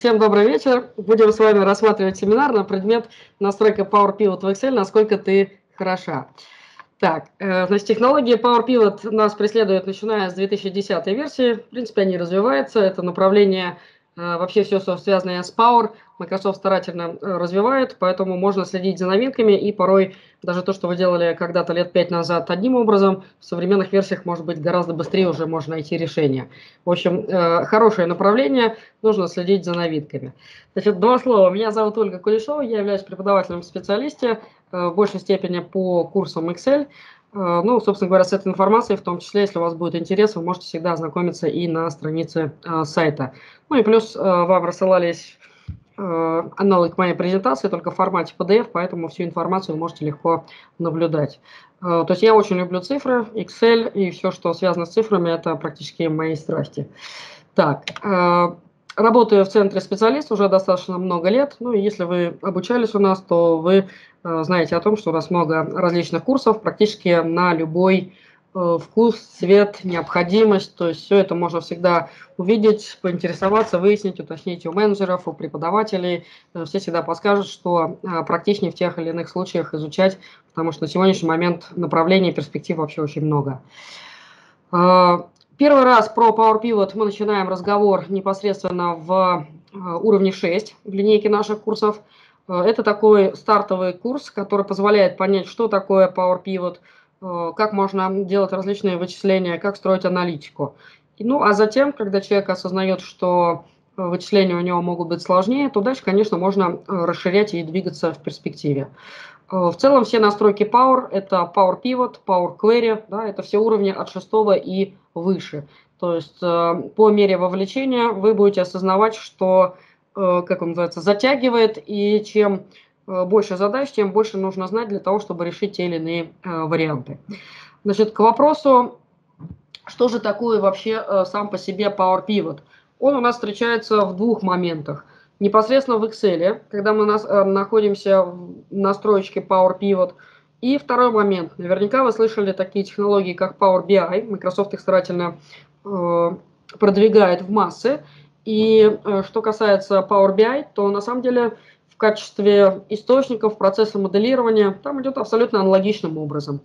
Всем добрый вечер. Будем с вами рассматривать семинар на предмет настройка Power Pivot в Excel, насколько ты хороша. Так, значит, технологии Power Pivot нас преследуют, начиная с 2010 версии. В принципе, они развиваются. Это направление, вообще все, что связано с Power, Microsoft старательно развивает, поэтому можно следить за новинками, и порой даже то, что вы делали когда-то лет 5 назад одним образом, в современных версиях может быть гораздо быстрее уже можно найти решение. В общем, хорошее направление, нужно следить за новинками. Значит, два слова. Меня зовут Ольга Кулешова, я являюсь преподавателем в специалисте, в большей степени по курсам Excel. Ну, собственно говоря, с этой информацией, в том числе, если у вас будет интерес, вы можете всегда ознакомиться и на странице сайта. Ну и плюс вам рассылались аналог моей презентации, только в формате PDF, поэтому всю информацию вы можете легко наблюдать. То есть я очень люблю цифры, Excel и все, что связано с цифрами, это практически мои страсти. Так, работаю в центре специалист уже достаточно много лет. Ну и если вы обучались у нас, то вы знаете о том, что у нас много различных курсов, практически на любой вкус, цвет, необходимость. То есть все это можно всегда увидеть, поинтересоваться, выяснить, уточнить у менеджеров, у преподавателей. Все всегда подскажут, что практичнее в тех или иных случаях изучать, потому что на сегодняшний момент направлений и перспектив вообще очень много. Первый раз про Power Pivot мы начинаем разговор непосредственно в уровне 6 в линейке наших курсов. Это такой стартовый курс, который позволяет понять, что такое Power Pivot, как можно делать различные вычисления, как строить аналитику. Ну, а затем, когда человек осознает, что вычисления у него могут быть сложнее, то дальше, конечно, можно расширять и двигаться в перспективе. В целом все настройки Power – это Power Pivot, Power Query, да, это все уровни от 6 и выше. То есть по мере вовлечения вы будете осознавать, что, как он называется, затягивает, и чем больше задач, тем больше нужно знать для того, чтобы решить те или иные варианты. Значит, к вопросу, что же такое вообще сам по себе Power Pivot? Он у нас встречается в двух моментах. Непосредственно в Excel, когда мы находимся в настроечке Power Pivot. И второй момент. Наверняка вы слышали такие технологии, как Power BI. Microsoft их старательно продвигает в массы. И что касается Power BI, то на самом деле в качестве источников процесса моделирования там идет абсолютно аналогичным образом.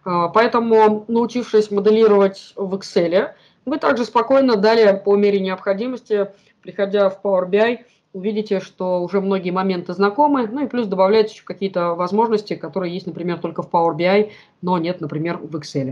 Поэтому, научившись моделировать в Excel, вы также спокойно далее, по мере необходимости, приходя в Power BI, увидите, что уже многие моменты знакомы, ну и плюс добавляются еще какие-то возможности, которые есть, например, только в Power BI, но нет, например, в Excel.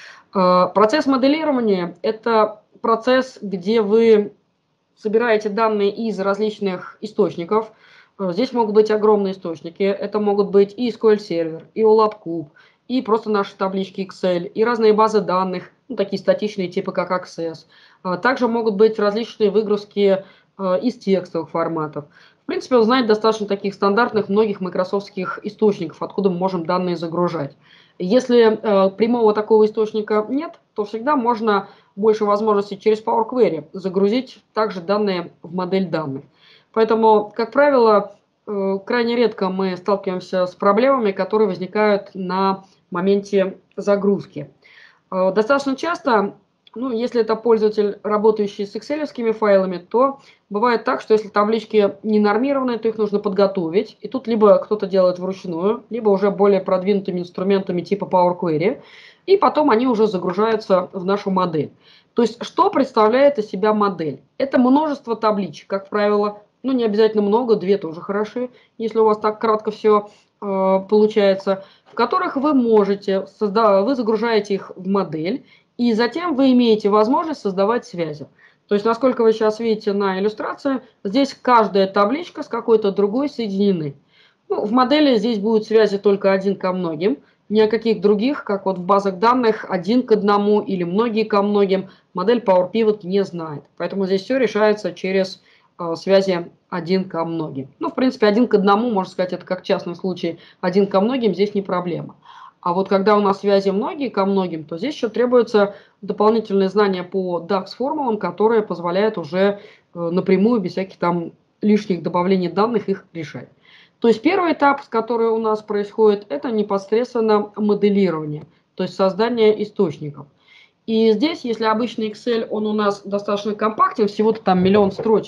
Процесс моделирования – это процесс, где вы собираете данные из различных источников. Здесь могут быть огромные источники. Это могут быть и SQL сервер, и OLAP Cube, и просто наши таблички Excel, и разные базы данных, ну, такие статичные типа как Access. Также могут быть различные выгрузки из текстовых форматов. В принципе, он знает достаточно таких стандартных многих майкрософтских источников, откуда мы можем данные загружать. Если прямого такого источника нет, то всегда можно больше возможностей через Power Query загрузить также данные в модель данных. Поэтому, как правило, крайне редко мы сталкиваемся с проблемами, которые возникают на моменте загрузки. Достаточно часто, ну, если это пользователь, работающий с excel-овскими файлами, то бывает так, что если таблички не нормированные, то их нужно подготовить. И тут либо кто-то делает вручную, либо уже более продвинутыми инструментами типа Power Query. И потом они уже загружаются в нашу модель. То есть, что представляет из себя модель? Это множество табличек, как правило. Ну, не обязательно много, 2 тоже хороши, если у вас так кратко все получается, в которых вы можете, вы загружаете их в модель, и затем вы имеете возможность создавать связи. То есть, насколько вы сейчас видите на иллюстрации, здесь каждая табличка с какой-то другой соединены. Ну, в модели здесь будут связи только один ко многим, ни о каких других, как вот в базах данных, один к одному или многие ко многим, модель Power Pivot не знает. Поэтому здесь все решается через связи один ко многим. Ну, в принципе, один к одному, можно сказать, это как частный случай, один ко многим здесь не проблема. А вот когда у нас связи многие ко многим, то здесь еще требуются дополнительные знания по DAX-формулам, которые позволяют уже напрямую, без всяких там лишних добавлений данных, их решать. То есть первый этап, который у нас происходит, это непосредственно моделирование, то есть создание источников. И здесь, если обычный Excel, он у нас достаточно компактен, всего-то там 1 000 000 строчек,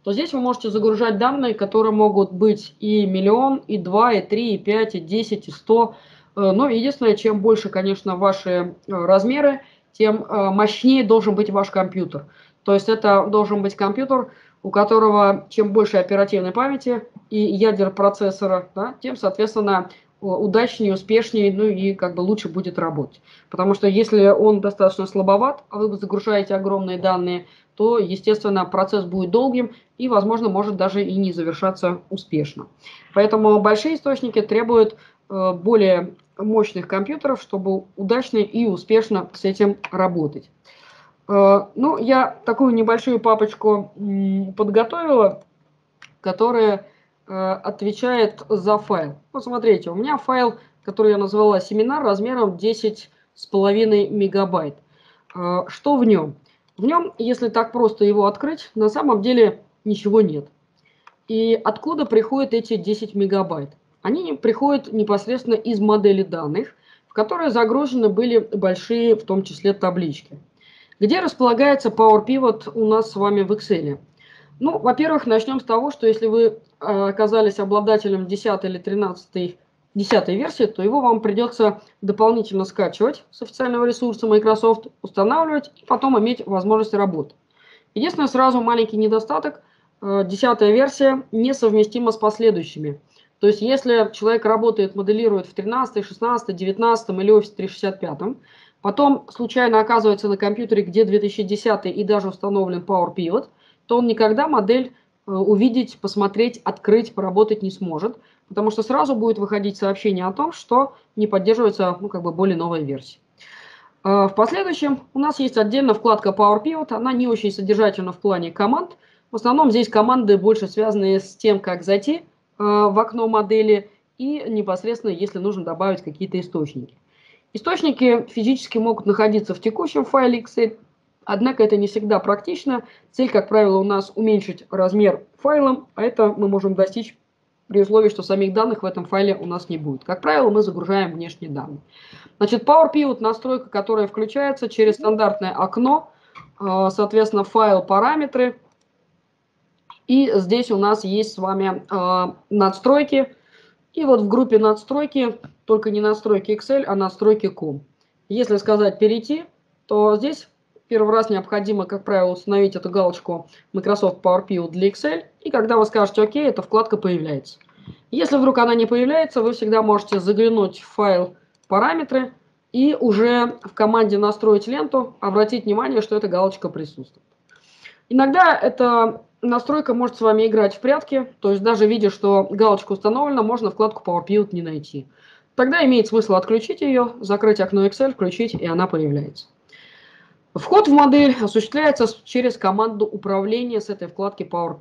то здесь вы можете загружать данные, которые могут быть и миллион, и 2, и 3, и 5, и 10, и 100. Но единственное, чем больше, конечно, ваши размеры, тем мощнее должен быть ваш компьютер. То есть это должен быть компьютер, у которого чем больше оперативной памяти и ядер процессора, да, тем, соответственно, удачнее, успешнее, ну и как бы лучше будет работать. Потому что если он достаточно слабоват, а вы загружаете огромные данные, то, естественно, процесс будет долгим и, возможно, может даже и не завершаться успешно. Поэтому большие источники требуют более мощных компьютеров, чтобы удачно и успешно с этим работать. Ну, я такую небольшую папочку подготовила, которая отвечает за файл. Вот смотрите, у меня файл, который я назвала семинар, размером 10,5 мегабайт. Что в нем? В нем, если так просто его открыть, на самом деле ничего нет. И откуда приходят эти 10 мегабайт? Они приходят непосредственно из модели данных, в которые загружены были большие, в том числе, таблички. Где располагается Power Pivot у нас с вами в Excel? Ну, во-первых, начнем с того, что если вы оказались обладателем 10 или 13, 10 версии, то его вам придется дополнительно скачивать с официального ресурса Microsoft, устанавливать и потом иметь возможность работы. Единственное, сразу маленький недостаток. 10-я версия несовместима с последующими. То есть, если человек работает, моделирует в 13, 16, 19 или Office 365, потом случайно оказывается на компьютере, где 2010 и даже установлен Power Pivot, то он никогда модель увидеть, посмотреть, открыть, поработать не сможет, потому что сразу будет выходить сообщение о том, что не поддерживается, ну, как бы более новая версия. В последующем у нас есть отдельно вкладка Power Pivot, она не очень содержательна в плане команд. В основном здесь команды больше связаны с тем, как зайти в окно модели и непосредственно, если нужно добавить какие-то источники. Источники физически могут находиться в текущем файле Excel, однако это не всегда практично. Цель, как правило, у нас уменьшить размер файла, а это мы можем достичь при условии, что самих данных в этом файле у нас не будет. Как правило, мы загружаем внешние данные. Значит, Power Pivot настройка, которая включается через стандартное окно, соответственно, файл параметры. И здесь у нас есть с вами надстройки. И вот в группе надстройки, только не настройки Excel, а настройки COM. Если сказать перейти, то здесь первый раз необходимо, как правило, установить эту галочку Microsoft Power Pivot для Excel. И когда вы скажете ОК, эта вкладка появляется. Если вдруг она не появляется, вы всегда можете заглянуть в файл параметры и уже в команде «Настроить ленту» обратить внимание, что эта галочка присутствует. Иногда эта настройка может с вами играть в прятки, то есть даже видя, что галочка установлена, можно вкладку Power Pivot не найти. Тогда имеет смысл отключить ее, закрыть окно Excel, включить, и она появляется. Вход в модель осуществляется через команду управления с этой вкладки Power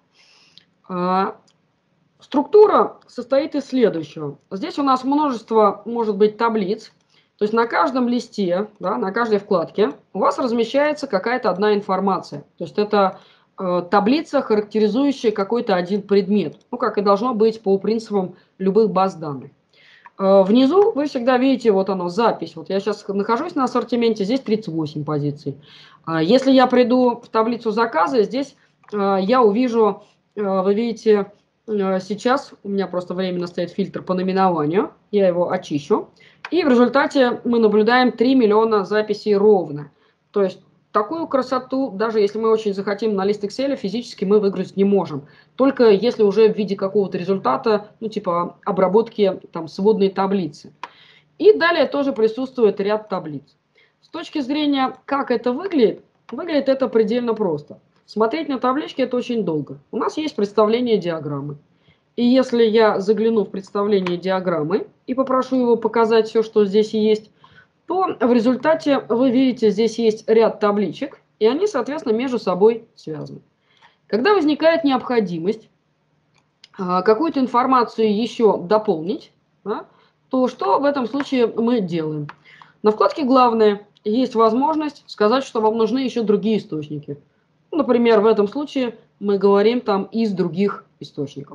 Pivot. Структура состоит из следующего. Здесь у нас множество, может быть, таблиц. То есть на каждом листе, да, на каждой вкладке у вас размещается какая-то одна информация. То есть это таблица, характеризующая какой-то один предмет. Ну, как и должно быть по принципам любых баз данных. Внизу вы всегда видите, вот оно, запись. Вот я сейчас нахожусь на ассортименте, здесь 38 позиций. Если я приду в таблицу заказы, здесь я увижу, вы видите, сейчас у меня просто временно стоит фильтр по наименованию, я его очищу. И в результате мы наблюдаем 3 миллиона записей ровно. То есть такую красоту, даже если мы очень захотим на лист Excel, физически мы выгрузить не можем. Только если уже в виде какого-то результата, ну типа обработки там сводной таблицы. И далее тоже присутствует ряд таблиц. С точки зрения, как это выглядит, выглядит это предельно просто. Смотреть на таблички это очень долго. У нас есть представление диаграммы. И если я загляну в представление диаграммы и попрошу его показать все, что здесь есть, то в результате вы видите, здесь есть ряд табличек, и они, соответственно, между собой связаны. Когда возникает необходимость какую-то информацию еще дополнить, да, то что в этом случае мы делаем? На вкладке «Главное» есть возможность сказать, что вам нужны еще другие источники. Например, в этом случае мы говорим там из других источников.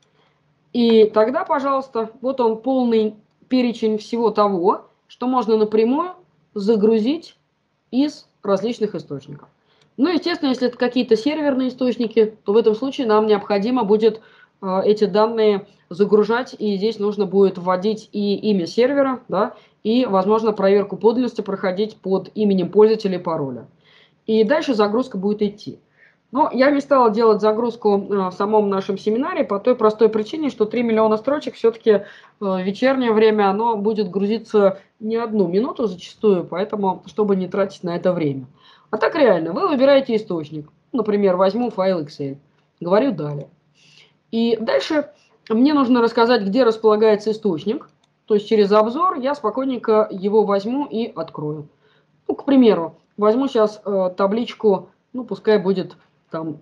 И тогда, пожалуйста, вот он полный перечень всего того, что можно напрямую загрузить из различных источников. Ну, естественно, если это какие-то серверные источники, то в этом случае нам необходимо будет эти данные загружать, и здесь нужно будет вводить и имя сервера, да, и, возможно, проверку подлинности проходить под именем пользователя и пароля. И дальше загрузка будет идти. Но я не стала делать загрузку в самом нашем семинаре по той простой причине, что 3 миллиона строчек все-таки в вечернее время оно будет грузиться не 1 минуту зачастую, поэтому чтобы не тратить на это время. А так реально, вы выбираете источник. Например, возьму файл Excel. Говорю «Далее». И дальше мне нужно рассказать, где располагается источник. То есть через обзор я спокойненько его возьму и открою. Ну, к примеру, возьму сейчас табличку, ну, пускай будет там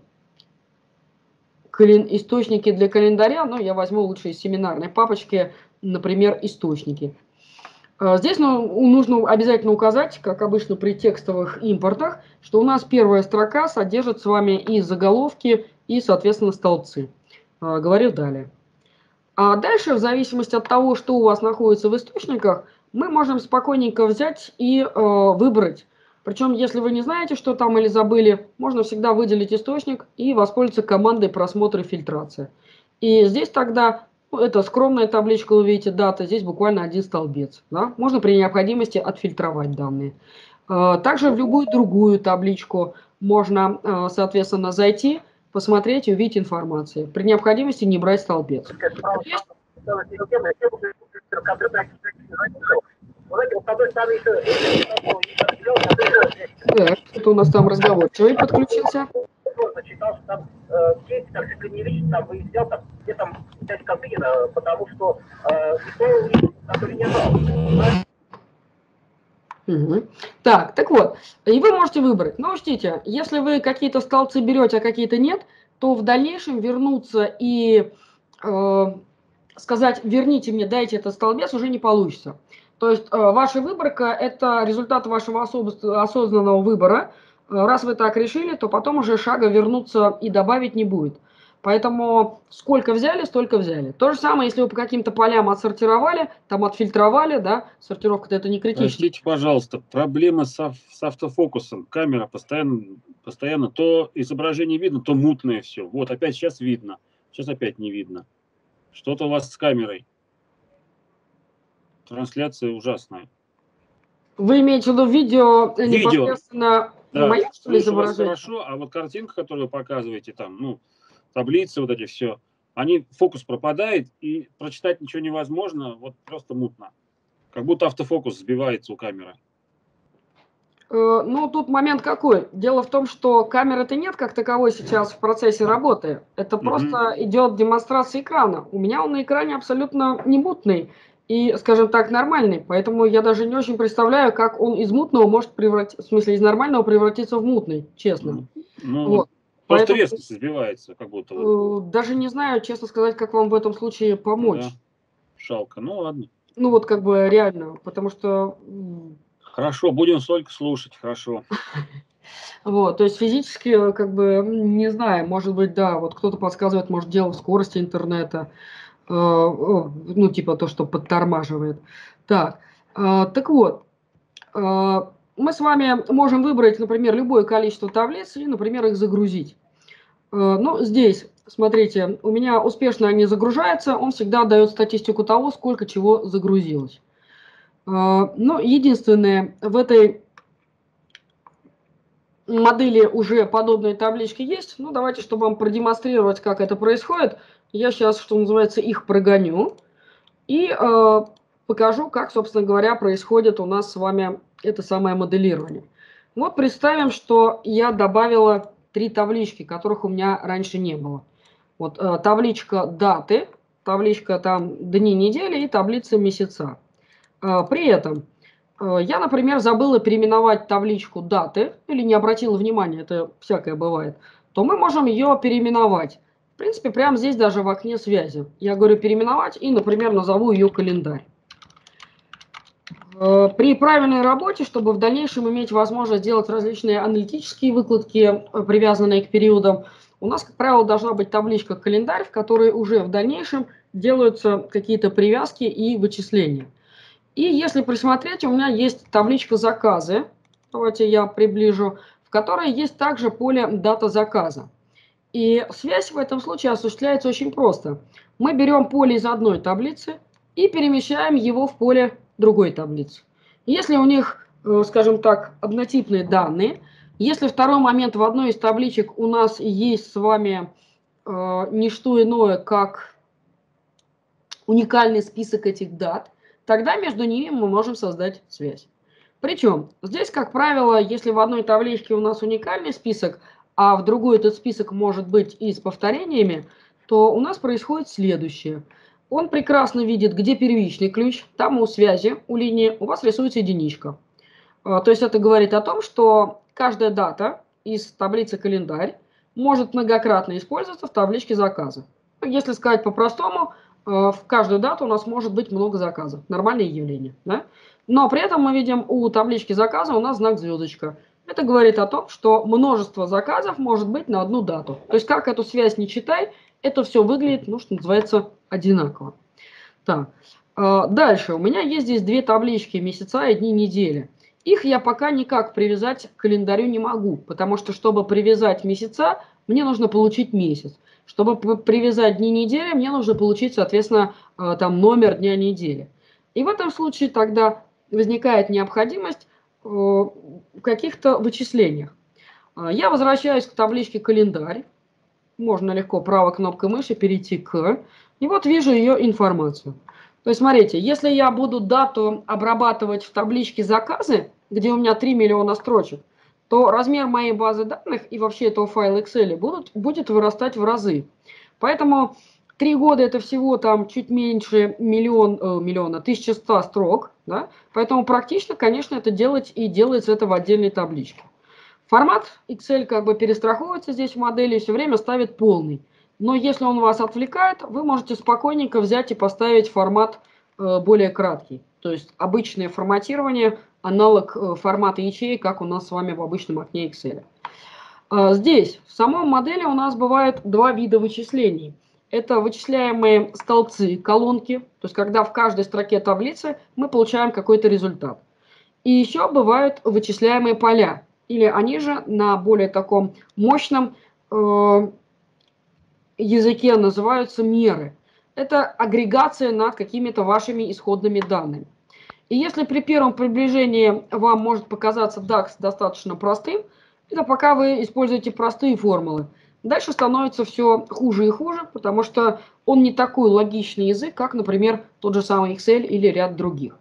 источники для календаря, но я возьму лучше из семинарной папочки, например, источники. Здесь нужно обязательно указать, как обычно при текстовых импортах, что у нас первая строка содержит с вами и заголовки, и, соответственно, столбцы. Говорю далее. А дальше, в зависимости от того, что у вас находится в источниках, мы можем спокойненько взять и выбрать. Причем, если вы не знаете, что там или забыли, можно всегда выделить источник и воспользоваться командой просмотра и фильтрация. И здесь тогда, ну, это скромная табличка, вы видите, дата, здесь буквально один столбец. Да? Можно при необходимости отфильтровать данные. Также в любую другую табличку можно, соответственно, зайти, посмотреть и увидеть информацию. При необходимости не брать столбец. Так, это у нас там разговорчивый подключился. Читал, что там кейс, так же клиневич, там выяснял, там, где там взять коты, потому что никто, который не знал. Угу. Так вот, и вы можете выбрать. Но учтите, если вы какие-то столбцы берете, а какие-то нет, то в дальнейшем вернуться и сказать «верните мне, дайте этот столбец» уже не получится. То есть ваша выборка – это результат вашего осознанного выбора. Раз вы так решили, то потом уже шага вернуться и добавить не будет. Поэтому сколько взяли, столько взяли. То же самое, если вы по каким-то полям отсортировали, там отфильтровали, да, сортировка-то это не критично. Простите, пожалуйста, проблема с автофокусом. Камера постоянно то изображение видно, то мутное все. Вот опять сейчас видно, сейчас опять не видно. Что-то у вас с камерой. Трансляция ужасная. Вы имеете в виду видео непосредственно да. мое, что ли, изображение? Хорошо, а вот картинка, которую вы показываете, там, ну, таблицы, вот эти все, они, фокус пропадает, и прочитать ничего невозможно, вот просто мутно. Как будто автофокус сбивается у камеры. Ну, тут момент какой. Дело в том, что камеры-то нет как таковой сейчас в процессе работы. Это просто идет демонстрация экрана. У меня он на экране абсолютно не мутный и, скажем так, нормальный. Поэтому я даже не очень представляю, как он из мутного может превратиться, в смысле, из нормального превратиться в мутный, честно. Ну, вот. Просто поэтому резко сбивается, как будто. Даже не знаю, честно сказать, как вам в этом случае помочь. Да. Жалко, ну ладно. Ну вот как бы реально, потому что... Хорошо, будем только слушать, хорошо. Вот, то есть физически, как бы, не знаю, может быть, да, вот кто-то подсказывает, может, дело в скорости интернета, ну, типа то, что подтормаживает. Так, так вот, мы с вами можем выбрать, например, любое количество таблиц и, например, их загрузить. Ну, здесь, смотрите, у меня успешно они загружаются, он всегда дает статистику того, сколько чего загрузилось. Но единственное, в этой модели уже подобные таблички есть. Ну, давайте, чтобы вам продемонстрировать, как это происходит, я сейчас, что называется, их прогоню и покажу, как, собственно говоря, происходит у нас с вами это самое моделирование. Вот представим, что я добавила 3 таблички, которых у меня раньше не было. Вот табличка даты, табличка там дни недели и таблица месяца. При этом я, например, забыла переименовать табличку даты или не обратила внимания, это всякое бывает, то мы можем ее переименовать. В принципе, прямо здесь даже в окне связи. Я говорю переименовать и, например, назову ее календарь. При правильной работе, чтобы в дальнейшем иметь возможность делать различные аналитические выкладки, привязанные к периодам, у нас, как правило, должна быть табличка календарь, в которой уже в дальнейшем делаются какие-то привязки и вычисления. И если присмотреть, у меня есть табличка заказы. Давайте я приближу, в которой есть также поле дата заказа. И связь в этом случае осуществляется очень просто. Мы берем поле из одной таблицы и перемещаем его в поле другой таблицы. Если у них, скажем так, однотипные данные, если второй момент в одной из табличек у нас есть с вами не что иное, как уникальный список этих дат, тогда между ними мы можем создать связь. Причем здесь, как правило, если в одной табличке у нас уникальный список, а в другой этот список может быть и с повторениями, то у нас происходит следующее. Он прекрасно видит, где первичный ключ, там у связи, у линии у вас рисуется единичка. То есть это говорит о том, что каждая дата из таблицы календарь может многократно использоваться в табличке заказа. Если сказать по-простому, в каждую дату у нас может быть много заказов. Нормальное явление. Да? Но при этом мы видим у таблички заказа у нас знак звездочка. Это говорит о том, что множество заказов может быть на одну дату. То есть как эту связь не читай, это все выглядит, ну, что называется, одинаково. Так. Дальше. У меня есть здесь две таблички месяца и дни недели. Их я пока никак привязать к календарю не могу, потому что, чтобы привязать месяца, мне нужно получить месяц. Чтобы привязать дни недели, мне нужно получить, соответственно, там номер дня недели. И в этом случае тогда возникает необходимость в каких-то вычислениях. Я возвращаюсь к табличке «Календарь». Можно легко правой кнопкой мыши перейти к... И вот вижу ее информацию. То есть, смотрите, если я буду дату обрабатывать в табличке «Заказы», где у меня 3 миллиона строчек, то размер моей базы данных и вообще этого файла Excel будет вырастать в разы. Поэтому 3 года это всего там чуть меньше миллиона, 1100 строк. Да? Поэтому практично, конечно, это делать и делается это в отдельной табличке. Формат Excel как бы перестраховывается здесь в модели и все время ставит полный. Но если он вас отвлекает, вы можете спокойненько взять и поставить формат более краткий. То есть обычное форматирование, аналог формата ячеек, как у нас с вами в обычном окне Excel. Здесь, в самой модели у нас бывают два вида вычислений. Это вычисляемые столбцы, колонки, то есть когда в каждой строке таблицы мы получаем какой-то результат. И еще бывают вычисляемые поля, или они же на более таком мощном языке называются меры. Это агрегация над какими-то вашими исходными данными. И если при первом приближении вам может показаться DAX достаточно простым, это пока вы используете простые формулы. Дальше становится все хуже и хуже, потому что он не такой логичный язык, как, например, тот же самый Excel или ряд других.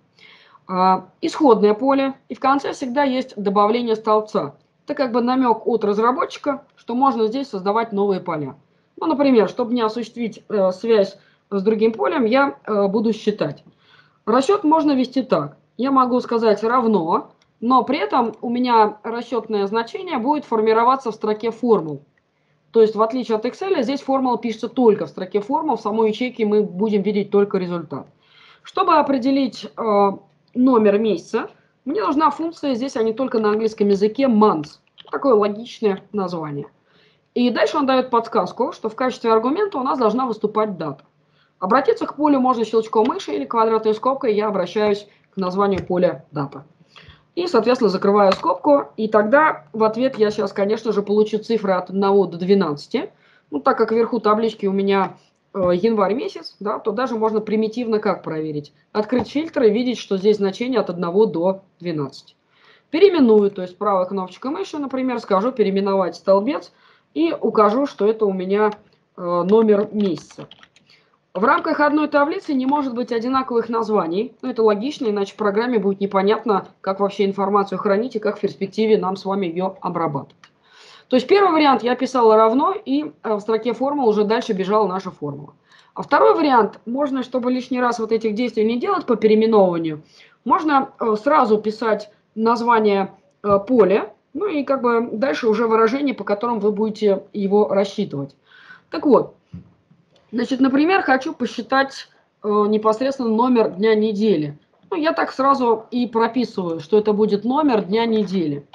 Исходное поле, и в конце всегда есть добавление столбца. Это как бы намек от разработчика, что можно здесь создавать новые поля. Ну, например, чтобы не осуществить связь с другим полем, я буду считать. Расчет можно вести так. Я могу сказать равно, но при этом у меня расчетное значение будет формироваться в строке формул. То есть, в отличие от Excel, здесь формула пишется только в строке формул, в самой ячейке мы будем видеть только результат. Чтобы определить номер месяца, мне нужна функция, здесь они только на английском языке, months. Такое логичное название. И дальше он дает подсказку, что в качестве аргумента у нас должна выступать дата. Обратиться к полю можно щелчком мыши или квадратной скобкой, я обращаюсь к названию поля дата. И, соответственно, закрываю скобку, и тогда в ответ я сейчас, конечно же, получу цифры от 1 до 12. Ну, так как вверху таблички у меня январь месяц, да, то даже можно примитивно как проверить. Открыть фильтр и видеть, что здесь значение от 1 до 12. Переименую, то есть правой кнопочкой мыши, например, скажу переименовать столбец и укажу, что это у меня номер месяца. В рамках одной таблицы не может быть одинаковых названий. Ну, это логично, иначе в программе будет непонятно, как вообще информацию хранить и как в перспективе нам с вами ее обрабатывать. То есть первый вариант я писала равно, и в строке формул уже дальше бежала наша формула. А второй вариант, можно, чтобы лишний раз вот этих действий не делать по переименованию, можно сразу писать название поля, ну и как бы дальше уже выражение, по которым вы будете его рассчитывать. Так вот. Значит, например, хочу посчитать непосредственно номер дня недели. Ну, я так сразу и прописываю, что это будет номер дня недели.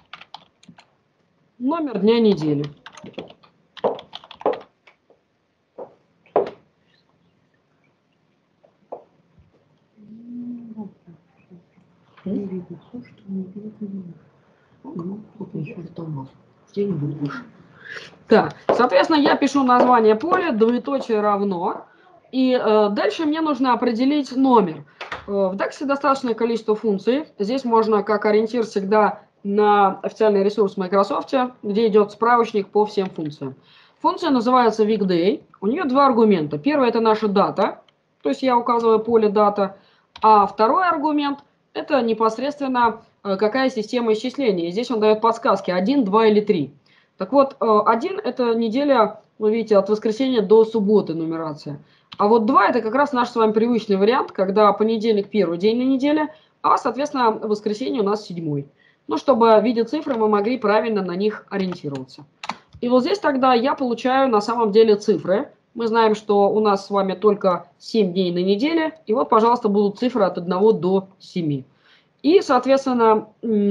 Номер дня недели. Не видно, что не видно. Вот еще это у нас. Я не буду больше. Так, соответственно, я пишу название поля, двоеточие равно. И дальше мне нужно определить номер. В DAX достаточное количество функций. Здесь можно как ориентир всегда на официальный ресурс Microsoft, где идет справочник по всем функциям. Функция называется weekday. У нее два аргумента. Первый – это наша дата, то есть я указываю поле дата. А второй аргумент – это непосредственно какая система исчисления. И здесь он дает подсказки 1, 2 или 3. Так вот, 1 – это неделя, вы видите, от воскресенья до субботы нумерация. А вот 2 – это как раз наш с вами привычный вариант, когда понедельник – первый день на неделе, а, соответственно, воскресенье у нас 7-й. Ну, чтобы, видя цифры, мы могли правильно на них ориентироваться. И вот здесь тогда я получаю на самом деле цифры. Мы знаем, что у нас с вами только 7 дней на неделе. И вот, пожалуйста, будут цифры от 1 до 7. И, соответственно,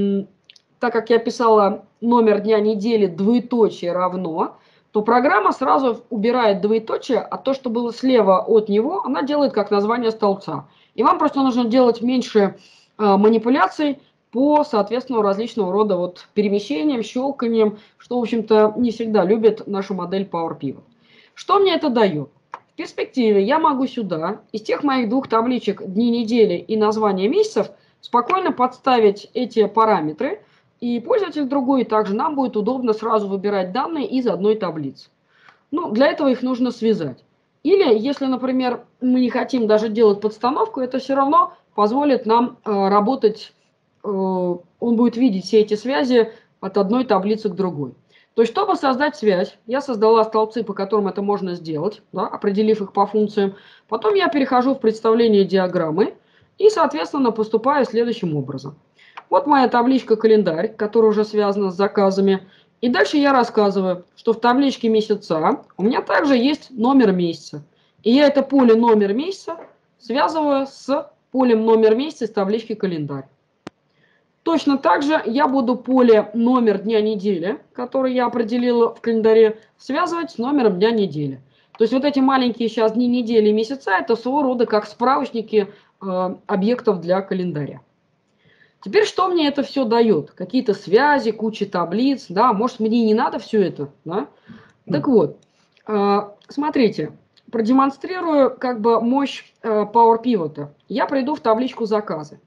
так как я писала номер дня недели двоеточие равно, то программа сразу убирает двоеточие, а то, что было слева от него, она делает как название столбца. И вам просто нужно делать меньше манипуляций по, соответственно, различного рода вот перемещениям, щелканиям, что, в общем-то, не всегда любит нашу модель Power Pivot. Что мне это дает? В перспективе я могу сюда из тех моих двух табличек дни недели и названия месяцев спокойно подставить эти параметры, и пользователь другой также нам будет удобно сразу выбирать данные из одной таблицы. Ну, для этого их нужно связать. Или, если, например, мы не хотим даже делать подстановку, это все равно позволит нам работать, он будет видеть все эти связи от одной таблицы к другой. То есть, чтобы создать связь, я создала столбцы, по которым это можно сделать, да, определив их по функциям. Потом я перехожу в представление диаграммы и, соответственно, поступаю следующим образом. Вот моя табличка календарь, которая уже связана с заказами. И дальше я рассказываю, что в табличке месяца у меня также есть номер месяца. И я это поле номер месяца связываю с полем номер месяца из таблички календарь. Точно так же я буду поле номер дня недели, который я определила в календаре, связывать с номером дня недели. То есть вот эти маленькие сейчас дни недели и месяца – это своего рода как справочники объектов для календаря. Теперь что мне это все дает? Какие-то связи, куча таблиц, да, может мне не надо все это, да? Так вот, смотрите, продемонстрирую как бы мощь Power Pivot. Я приду в табличку заказы.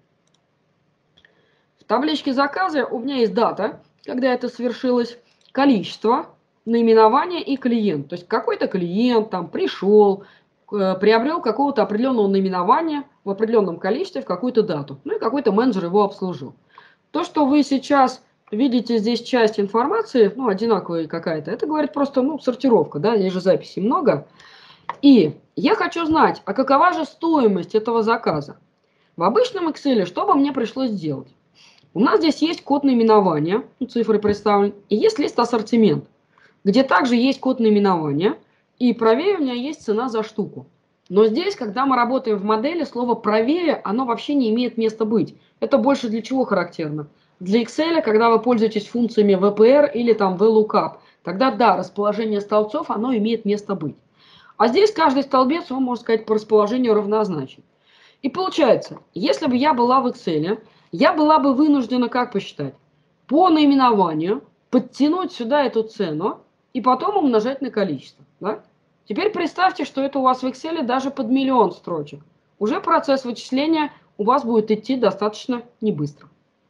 В табличке заказы у меня есть дата, когда это свершилось, количество, наименование и клиент. То есть какой-то клиент там пришел, приобрел какого-то определенного наименования в определенном количестве в какую-то дату. Ну и какой-то менеджер его обслужил. То, что вы сейчас видите здесь часть информации, ну, одинаковая какая-то, это говорит просто, ну, сортировка, да, здесь же записей много. И я хочу знать, а какова же стоимость этого заказа? В обычном Excel что бы мне пришлось сделать? У нас здесь есть код наименования, ну, цифры представлены, и есть лист ассортимент, где также есть код наименования, и правее у меня есть цена за штуку. Но здесь, когда мы работаем в модели, слово «правее» оно вообще не имеет места быть. Это больше для чего характерно? Для Excel, когда вы пользуетесь функциями VPR или там VLOOKUP, тогда да, расположение столбцов оно имеет место быть. А здесь каждый столбец, он, можно сказать, по расположению равнозначен. И получается, если бы я была в Excel, я была бы вынуждена как посчитать? По наименованию подтянуть сюда эту цену и потом умножать на количество. Да? Теперь представьте, что это у вас в Excel даже под 1 000 000 строчек. Уже процесс вычисления у вас будет идти достаточно небыстро.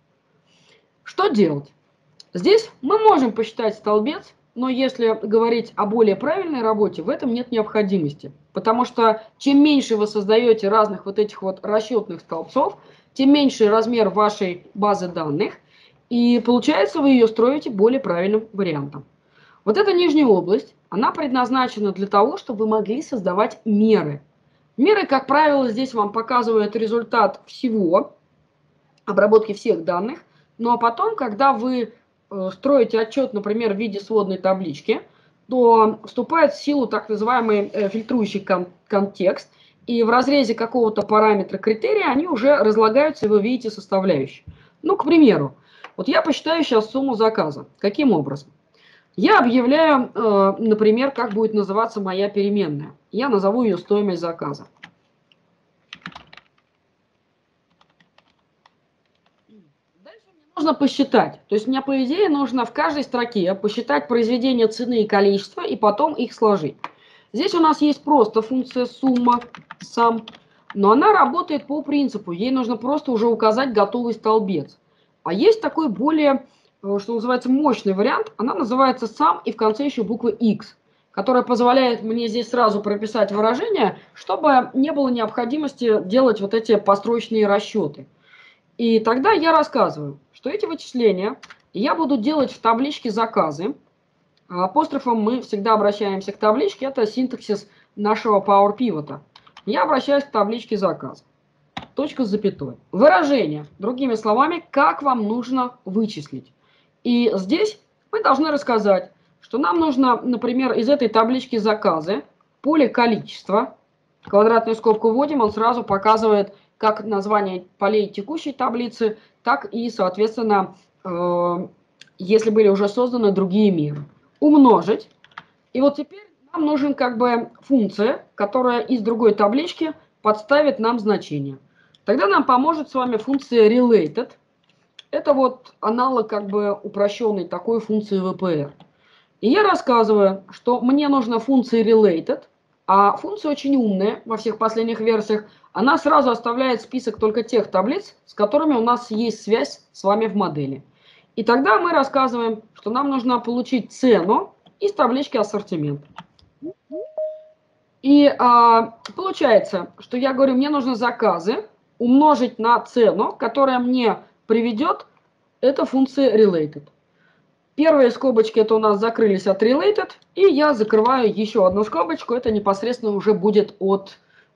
Что делать? Здесь мы можем посчитать столбец, но если говорить о более правильной работе, в этом нет необходимости. Потому что чем меньше вы создаете разных вот этих вот расчетных столбцов, тем меньше размер вашей базы данных, и получается вы ее строите более правильным вариантом. Вот эта нижняя область, она предназначена для того, чтобы вы могли создавать меры. Меры, как правило, здесь вам показывают результат всего, обработки всех данных. Ну а потом, когда вы строите отчет, например, в виде сводной таблички, то вступает в силу так называемый фильтрующий контекст, и в разрезе какого-то параметра критерия они уже разлагаются, и вы видите составляющие. Ну, к примеру, вот я посчитаю сейчас сумму заказа. Каким образом? Я объявляю, например, как будет называться моя переменная. Я назову ее стоимость заказа. Дальше мне нужно посчитать. То есть мне, по идее, нужно в каждой строке посчитать произведение цены и количества, и потом их сложить. Здесь у нас есть просто функция сумма, сам, но она работает по принципу. Ей нужно просто уже указать готовый столбец. А есть такой более, что называется, мощный вариант. Она называется сам и в конце еще буквы X, которая позволяет мне здесь сразу прописать выражение, чтобы не было необходимости делать вот эти построечные расчеты. И тогда я рассказываю, что эти вычисления я буду делать в табличке заказы. Апострофом мы всегда обращаемся к табличке, это синтаксис нашего Power Pivot. Я обращаюсь к табличке заказа. Точка с запятой. Выражение, другими словами, как вам нужно вычислить. И здесь мы должны рассказать, что нам нужно, например, из этой таблички заказы поле количества. Квадратную скобку вводим, он сразу показывает как название полей текущей таблицы, так и, соответственно, если были уже созданы другие меры. Умножить. И вот теперь нам нужен как бы функция, которая из другой таблички подставит нам значение. Тогда нам поможет с вами функция related. Это вот аналог как бы упрощенной такой функции VPR. И я рассказываю, что мне нужна функция related, а функция очень умная во всех последних версиях. Она сразу оставляет список только тех таблиц, с которыми у нас есть связь с вами в модели. И тогда мы рассказываем, что нам нужно получить цену из таблички ассортимент. И получается, что я говорю, мне нужно заказы умножить на цену, которая мне приведет, это функция related. Первые скобочки это у нас закрылись от related, и я закрываю еще одну скобочку, это непосредственно уже будет от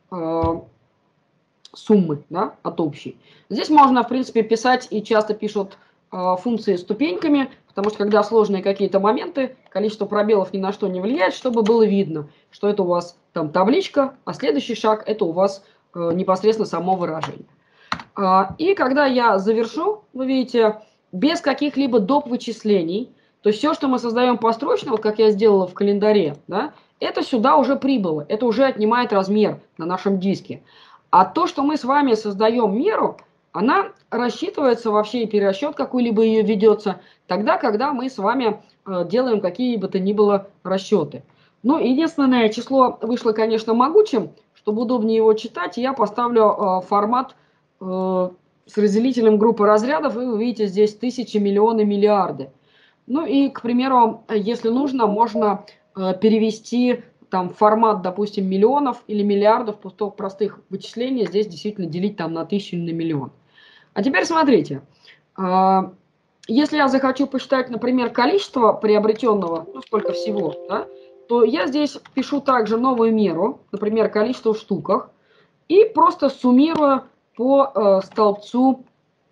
суммы, да, от общей. Здесь можно, в принципе, писать, и часто пишут функции ступеньками, потому что когда сложные какие-то моменты, количество пробелов ни на что не влияет, чтобы было видно, что это у вас там табличка, а следующий шаг это у вас непосредственно само выражение. И когда я завершу, вы видите, без каких-либо доп. Вычислений, то есть все, что мы создаем построчно, вот как я сделала в календаре, да, это сюда уже прибыло, это уже отнимает размер на нашем диске. А то, что мы с вами создаем меру, она рассчитывается вообще, и перерасчет какой-либо ее ведется, тогда, когда мы с вами делаем какие бы то ни было расчеты. Ну, единственное, число вышло, конечно, могучим, чтобы удобнее его читать, я поставлю формат с разделителем группы разрядов, и вы видите здесь тысячи, миллионы, миллиарды. Ну и, к примеру, если нужно, можно перевести там формат, допустим, миллионов или миллиардов, простых вычислений, здесь действительно делить там на тысячу или на миллион. А теперь смотрите, если я захочу посчитать, например, количество приобретенного, ну сколько всего, да, то я здесь пишу также новую меру, например, количество в штуках, и просто суммирую по столбцу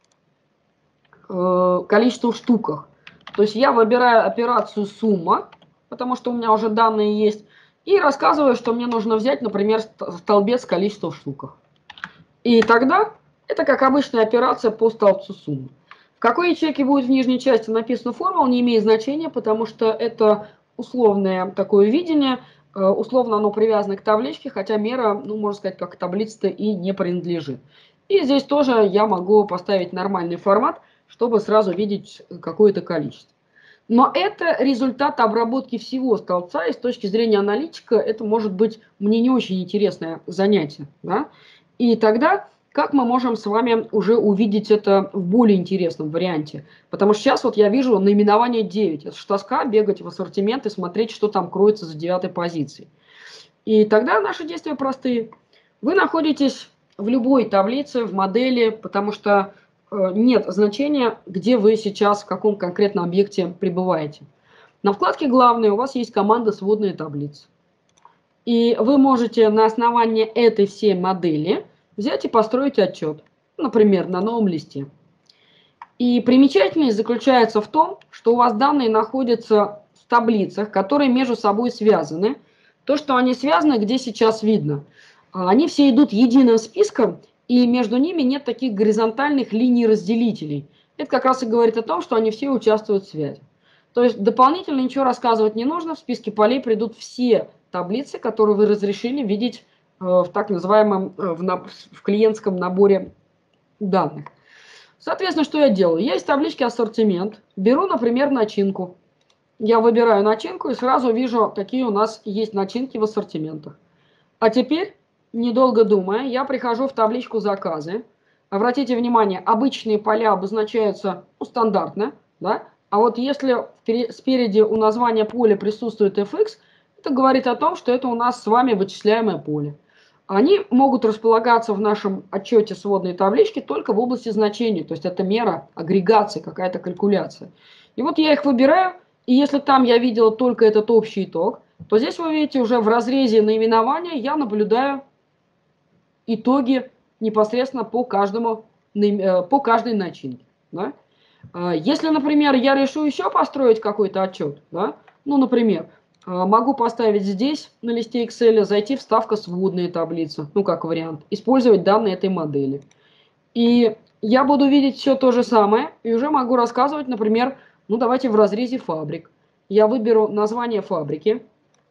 количество в штуках. То есть я выбираю операцию сумма, потому что у меня уже данные есть, и рассказываю, что мне нужно взять, например, столбец количества в штуках. И тогда это как обычная операция по столбцу суммы. В какой ячейке будет в нижней части написана формула, не имеет значения, потому что это условное такое видение, условно оно привязано к табличке, хотя мера, ну, можно сказать, как таблица-то и не принадлежит. И здесь тоже я могу поставить нормальный формат, чтобы сразу видеть какое-то количество. Но это результат обработки всего столбца, и с точки зрения аналитика это может быть мне не очень интересное занятие. Да? И тогда как мы можем с вами уже увидеть это в более интересном варианте? Потому что сейчас вот я вижу наименование 9. Это ж тоска бегать в ассортимент и смотреть, что там кроется за 9-й позицией. И тогда наши действия простые. Вы находитесь в любой таблице, в модели, потому что нет значения, где вы сейчас, в каком конкретном объекте пребываете. На вкладке «Главное» у вас есть команда «Сводная таблица». И вы можете на основании этой всей модели взять и построить отчет, например, на новом листе. И примечательность заключается в том, что у вас данные находятся в таблицах, которые между собой связаны. То, что они связаны, где сейчас видно. Они все идут единым списком, и между ними нет таких горизонтальных линий-разделителей. Это как раз и говорит о том, что они все участвуют в связи. То есть дополнительно ничего рассказывать не нужно, в списке полей придут все таблицы, которые вы разрешили видеть в так называемом в клиентском наборе данных. Соответственно, что я делаю? Я из таблички ассортимент беру, например, начинку. Я выбираю начинку и сразу вижу, какие у нас есть начинки в ассортиментах. А теперь, недолго думая, я прихожу в табличку заказы. Обратите внимание, обычные поля обозначаются стандартно, да? А вот если спереди у названия поля присутствует fx, это говорит о том, что это у нас с вами вычисляемое поле. Они могут располагаться в нашем отчете сводной таблички только в области значений, то есть это мера агрегации, какая-то калькуляция. И вот я их выбираю, и если там я видела только этот общий итог, то здесь вы видите уже в разрезе наименования я наблюдаю итоги непосредственно по каждой начинке. Да? Если, например, я решу еще построить какой-то отчет, да? Ну, например, могу поставить здесь на листе Excel, зайти вставка сводная таблица, ну, как вариант, использовать данные этой модели. И я буду видеть все то же самое, и уже могу рассказывать, например, ну, давайте в разрезе фабрик. Я выберу название фабрики,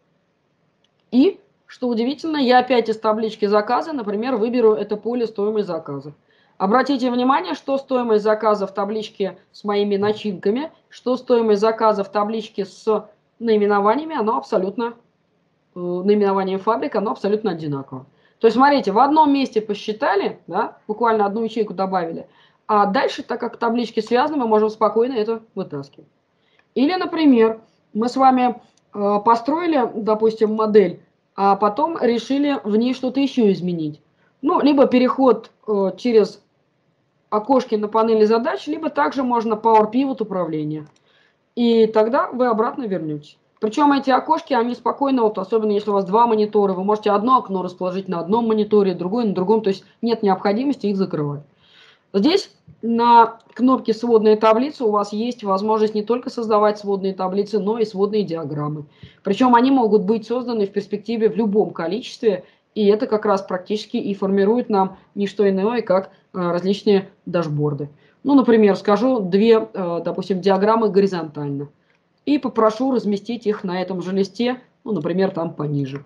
и, что удивительно, я опять из таблички заказа, например, выберу это поле стоимость заказа. Обратите внимание, что стоимость заказа в табличке с моими начинками, что стоимость заказа в табличке с наименованиями, оно абсолютно, наименованием фабрик, оно абсолютно одинаково. То есть, смотрите, в одном месте посчитали, да, буквально одну ячейку добавили, а дальше, так как таблички связаны, мы можем спокойно это вытаскивать. Или, например, мы с вами построили, допустим, модель, а потом решили в ней что-то еще изменить. Ну, либо переход через окошки на панели задач, либо также можно Power Pivot управление. И тогда вы обратно вернетесь. Причем эти окошки, они спокойно, вот особенно если у вас два монитора, вы можете одно окно расположить на одном мониторе, другое на другом, то есть нет необходимости их закрывать. Здесь на кнопке «Сводные таблицы» у вас есть возможность не только создавать сводные таблицы, но и сводные диаграммы. Причем они могут быть созданы в перспективе в любом количестве, и это как раз практически и формирует нам не что иное, как различные дашборды. Ну, например, скажу две, допустим, диаграммы горизонтально. И попрошу разместить их на этом же листе, ну, например, там пониже.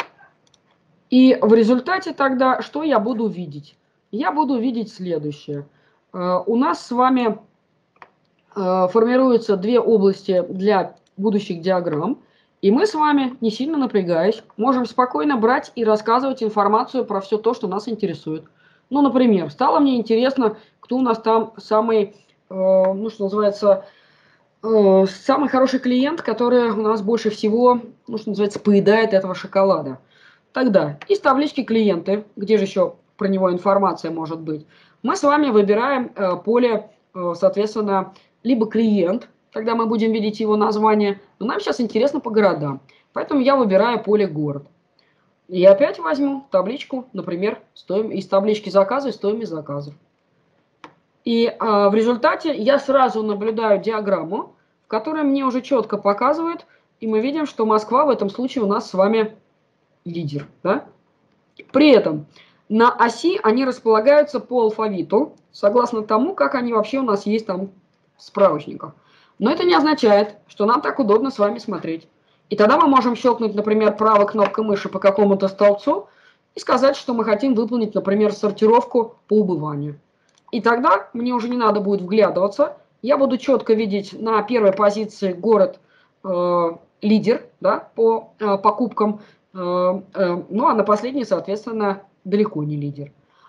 И в результате тогда что я буду видеть? Я буду видеть следующее. У нас с вами формируются две области для будущих диаграмм, и мы с вами, не сильно напрягаясь, можем спокойно брать и рассказывать информацию про все то, что нас интересует. Ну, например, стало мне интересно, кто у нас там самый, ну, что называется, самый хороший клиент, который у нас больше всего, ну, что называется, поедает этого шоколада. Тогда из таблички клиенты, где же еще про него информация может быть, мы с вами выбираем поле, соответственно, либо клиент, тогда мы будем видеть его название, но нам сейчас интересно по городам. Поэтому я выбираю поле город. И опять возьму табличку, например, из таблички заказа и стоимость заказов. И в результате я сразу наблюдаю диаграмму, в которой мне уже четко показывает, и мы видим, что Москва в этом случае у нас с вами лидер. Да? При этом на оси они располагаются по алфавиту, согласно тому, как они вообще у нас есть там в справочниках. Но это не означает, что нам так удобно с вами смотреть. И тогда мы можем щелкнуть, например, правой кнопкой мыши по какому-то столбцу и сказать, что мы хотим выполнить, например, сортировку по убыванию. И тогда мне уже не надо будет вглядываться. Я буду четко видеть на первой позиции город лидер, да, по покупкам, ну а на последней, соответственно, далеко не лидер.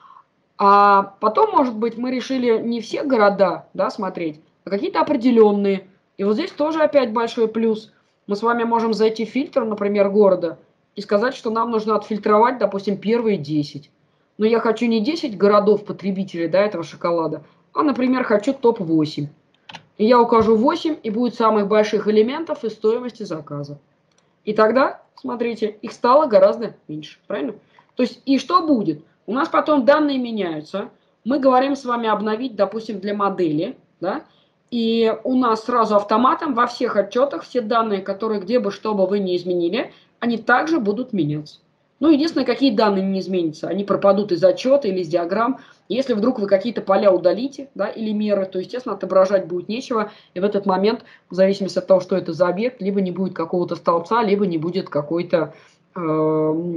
А потом, может быть, мы решили не все города, да, смотреть, а какие-то определенные. И вот здесь тоже опять большой плюс. Мы с вами можем зайти в фильтр, например, города, и сказать, что нам нужно отфильтровать, допустим, первые 10. Но я хочу не 10 городов-потребителей, да, этого шоколада, а, например, хочу топ-8. И я укажу 8, и будет самых больших элементов и стоимости заказа. И тогда, смотрите, их стало гораздо меньше, правильно? То есть, и что будет? У нас потом данные меняются. Мы говорим с вами обновить, допустим, для модели, да? И у нас сразу автоматом во всех отчетах все данные, которые где бы что бы вы ни изменили, они также будут меняться. Ну, единственное, какие данные не изменятся. Они пропадут из отчета или из диаграмм. Если вдруг вы какие-то поля удалите, да, или меры, то, естественно, отображать будет нечего. И в этот момент, в зависимости от того, что это за объект, либо не будет какого-то столбца, либо не будет какого-то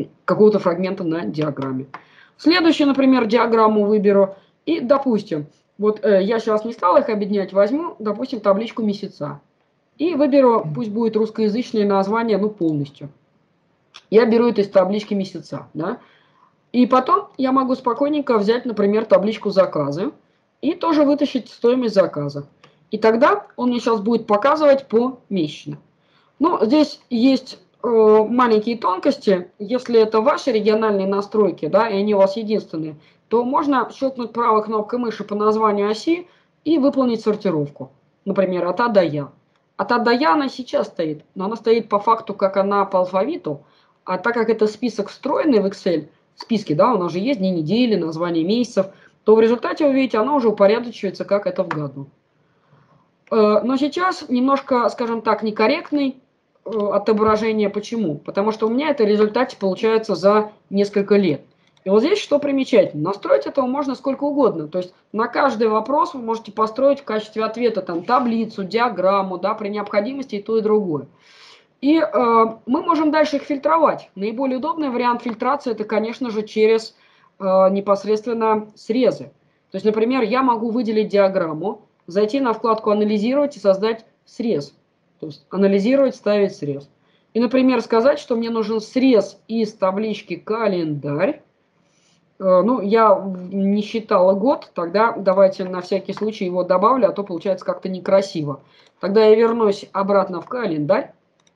фрагмента на диаграмме. Следующую, например, диаграмму выберу. И, допустим, Вот я сейчас не стал их объединять, возьму, допустим, табличку месяца. И выберу, пусть будет русскоязычное название, ну, полностью. Я беру это из таблички месяца, да. И потом я могу спокойненько взять, например, табличку заказы и тоже вытащить стоимость заказа. И тогда он мне сейчас будет показывать помесячно. Ну, здесь есть маленькие тонкости. Если это ваши региональные настройки, да, и они у вас единственные, то можно щелкнуть правой кнопкой мыши по названию оси и выполнить сортировку. Например, от А до Я. От А до Я она сейчас стоит, но она стоит по факту, как она по алфавиту. А так как это список встроенный в Excel, списки, да, у нас же есть дни недели, названия месяцев, то в результате, вы видите, оно уже упорядочивается, как это в году. Но сейчас немножко, скажем так, некорректный отображение. Почему? Потому что у меня это в результате получается за несколько лет. И вот здесь что примечательно. Настроить этого можно сколько угодно. То есть на каждый вопрос вы можете построить в качестве ответа там таблицу, диаграмму, да, при необходимости и то, и другое. И мы можем дальше их фильтровать. Наиболее удобный вариант фильтрации это, конечно же, через непосредственно срезы. То есть, например, я могу выделить диаграмму, зайти на вкладку «Анализировать» и создать срез. То есть анализировать, ставить срез. И, например, сказать, что мне нужен срез из таблички «Календарь». Ну, я не считала год, тогда давайте на всякий случай его добавлю, а то получается как-то некрасиво. Тогда я вернусь обратно в календарь.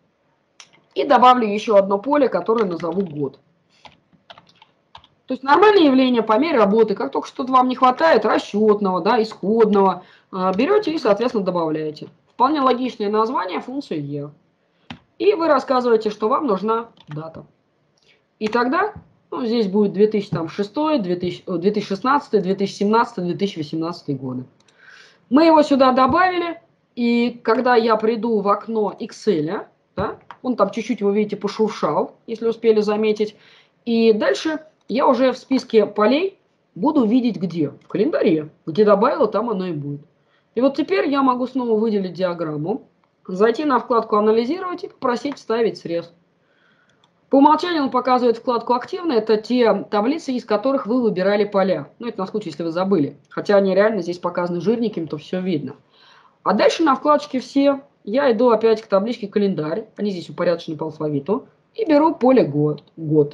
И добавлю еще одно поле, которое назову год. То есть нормальное явление по мере работы. Как только что-то вам не хватает, расчетного, да, исходного, берете и, соответственно, добавляете. Вполне логичное название функции E. И вы рассказываете, что вам нужна дата. И тогда, ну, здесь будет 2006, 2016, 2017, 2018 годы. Мы его сюда добавили. И когда я приду в окно Excel, да, он там чуть-чуть, вы видите, пошуршал, если успели заметить. И дальше я уже в списке полей буду видеть где. В календаре. Где добавила, там оно и будет. И вот теперь я могу снова выделить диаграмму, зайти на вкладку «Анализировать» и попросить вставить срез. По умолчанию он показывает вкладку «Активно». Это те таблицы, из которых вы выбирали поля. Ну, это на случай, если вы забыли. Хотя они реально здесь показаны жирненьким, то все видно. А дальше на вкладочке «Все» я иду опять к табличке «Календарь». Они здесь упорядочены по алфавиту. И беру поле «Год».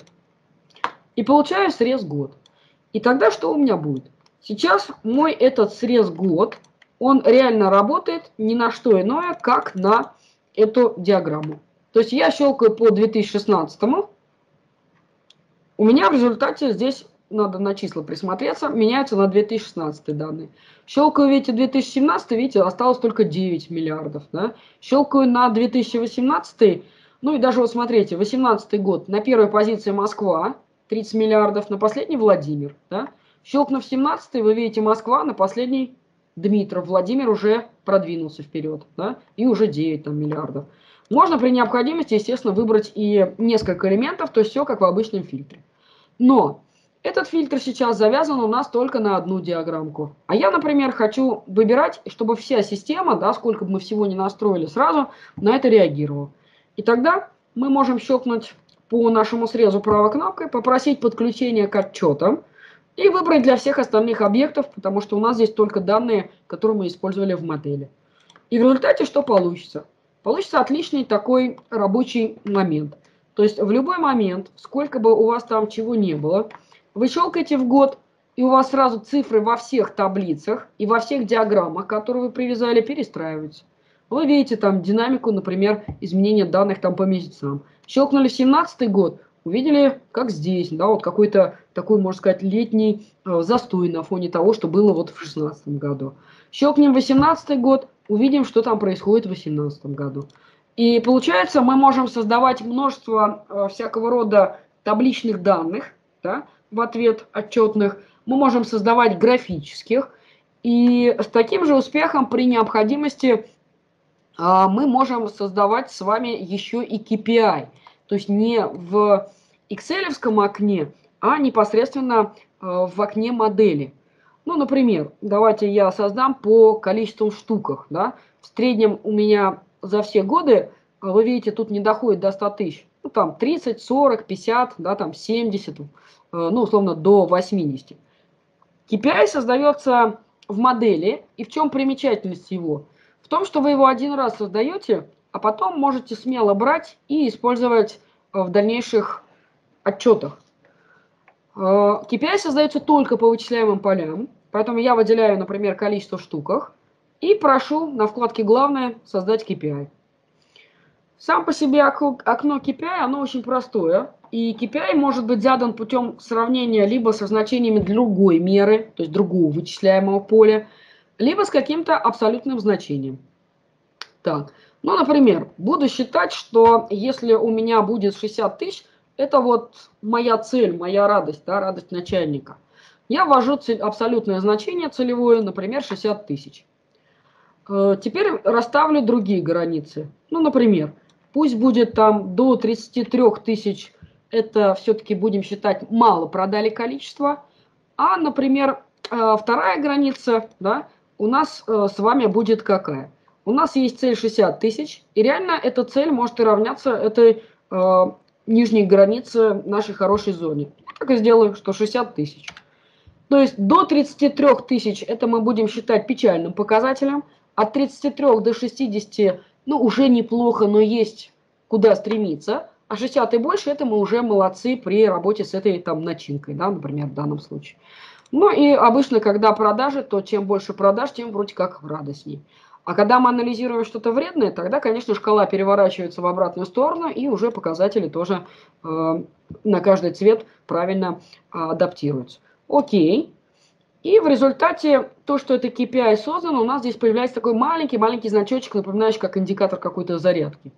И получаю срез «Год». И тогда что у меня будет? Сейчас мой этот срез «Год», он реально работает ни на что иное, как на эту диаграмму. То есть я щелкаю по 2016. У меня в результате здесь, надо на числа присмотреться, меняются на 2016 данные. Щелкаю, видите, 2017, видите, осталось только 9 миллиардов. Да? Щелкаю на 2018, ну и даже вот смотрите, 2018 год, на первой позиции Москва, 30 миллиардов, на последний Владимир. Да? Щелкнув 17, вы видите Москва, на последний Дмитров. Владимир уже продвинулся вперед, да? И уже 9 там, миллиардов. Можно при необходимости, естественно, выбрать и несколько элементов, то есть все как в обычном фильтре. Но этот фильтр сейчас завязан у нас только на одну диаграммку. А я, например, хочу выбирать, чтобы вся система, да, сколько бы мы всего не настроили, сразу на это реагировала. И тогда мы можем щелкнуть по нашему срезу правой кнопкой, попросить подключение к отчетам и выбрать для всех остальных объектов, потому что у нас здесь только данные, которые мы использовали в модели. И в результате что получится? Получится отличный такой рабочий момент. То есть в любой момент, сколько бы у вас там чего не было, вы щелкаете в год, и у вас сразу цифры во всех таблицах и во всех диаграммах, которые вы привязали, перестраиваются. Вы видите там динамику, например, изменения данных там по месяцам. Щелкнули в 2017 год, увидели, как здесь, да, вот какой-то такой, можно сказать, летний застой на фоне того, что было вот в 2016 году. Щелкнем в 2018 год, увидим, что там происходит в 2018 году. И получается, мы можем создавать множество всякого рода табличных данных, да, в ответ отчетных. Мы можем создавать графических. И с таким же успехом при необходимости мы можем создавать с вами еще и KPI. То есть не в Excel-овском окне, а непосредственно в окне модели. Ну, например, давайте я создам по количеству штуках. Да? В среднем у меня за все годы, вы видите, тут не доходит до 100 тысяч. Ну, там 30, 40, 50, да, там 70, ну, условно, до 80. KPI создается в модели и в чем примечательность его? В том, что вы его один раз создаете, а потом можете смело брать и использовать в дальнейших отчетах. KPI создается только по вычисляемым полям, поэтому я выделяю, например, количество в штуках и прошу на вкладке «Главное» создать KPI. Сам по себе окно KPI, оно очень простое, и KPI может быть задан путем сравнения либо со значениями другой меры, то есть другого вычисляемого поля, либо с каким-то абсолютным значением. Так, ну, например, буду считать, что если у меня будет 60 тысяч, это вот моя цель, моя радость, да, радость начальника. Я ввожу абсолютное значение целевое, например, 60 тысяч. Теперь расставлю другие границы. Ну, например, пусть будет там до 33 тысяч, это все-таки будем считать мало продали количество. А, например, вторая граница, да, у нас с вами будет какая? У нас есть цель 60 тысяч, и реально эта цель может и равняться этой нижней границе нашей хорошей зоне. Я так и сделаю, что 60 тысяч. То есть до 33 тысяч это мы будем считать печальным показателем. От 33 до 60, ну, уже неплохо, но есть куда стремиться. А 60 и больше, это мы уже молодцы при работе с этой там начинкой, да, например, в данном случае. Ну и обычно, когда продажи, то чем больше продаж, тем вроде как радостней. А когда мы анализируем что-то вредное, тогда, конечно, шкала переворачивается в обратную сторону, и уже показатели тоже на каждый цвет правильно адаптируются. Окей. И в результате то, что это KPI создано, у нас здесь появляется такой маленький значочек, напоминающий как индикатор какой-то зарядки.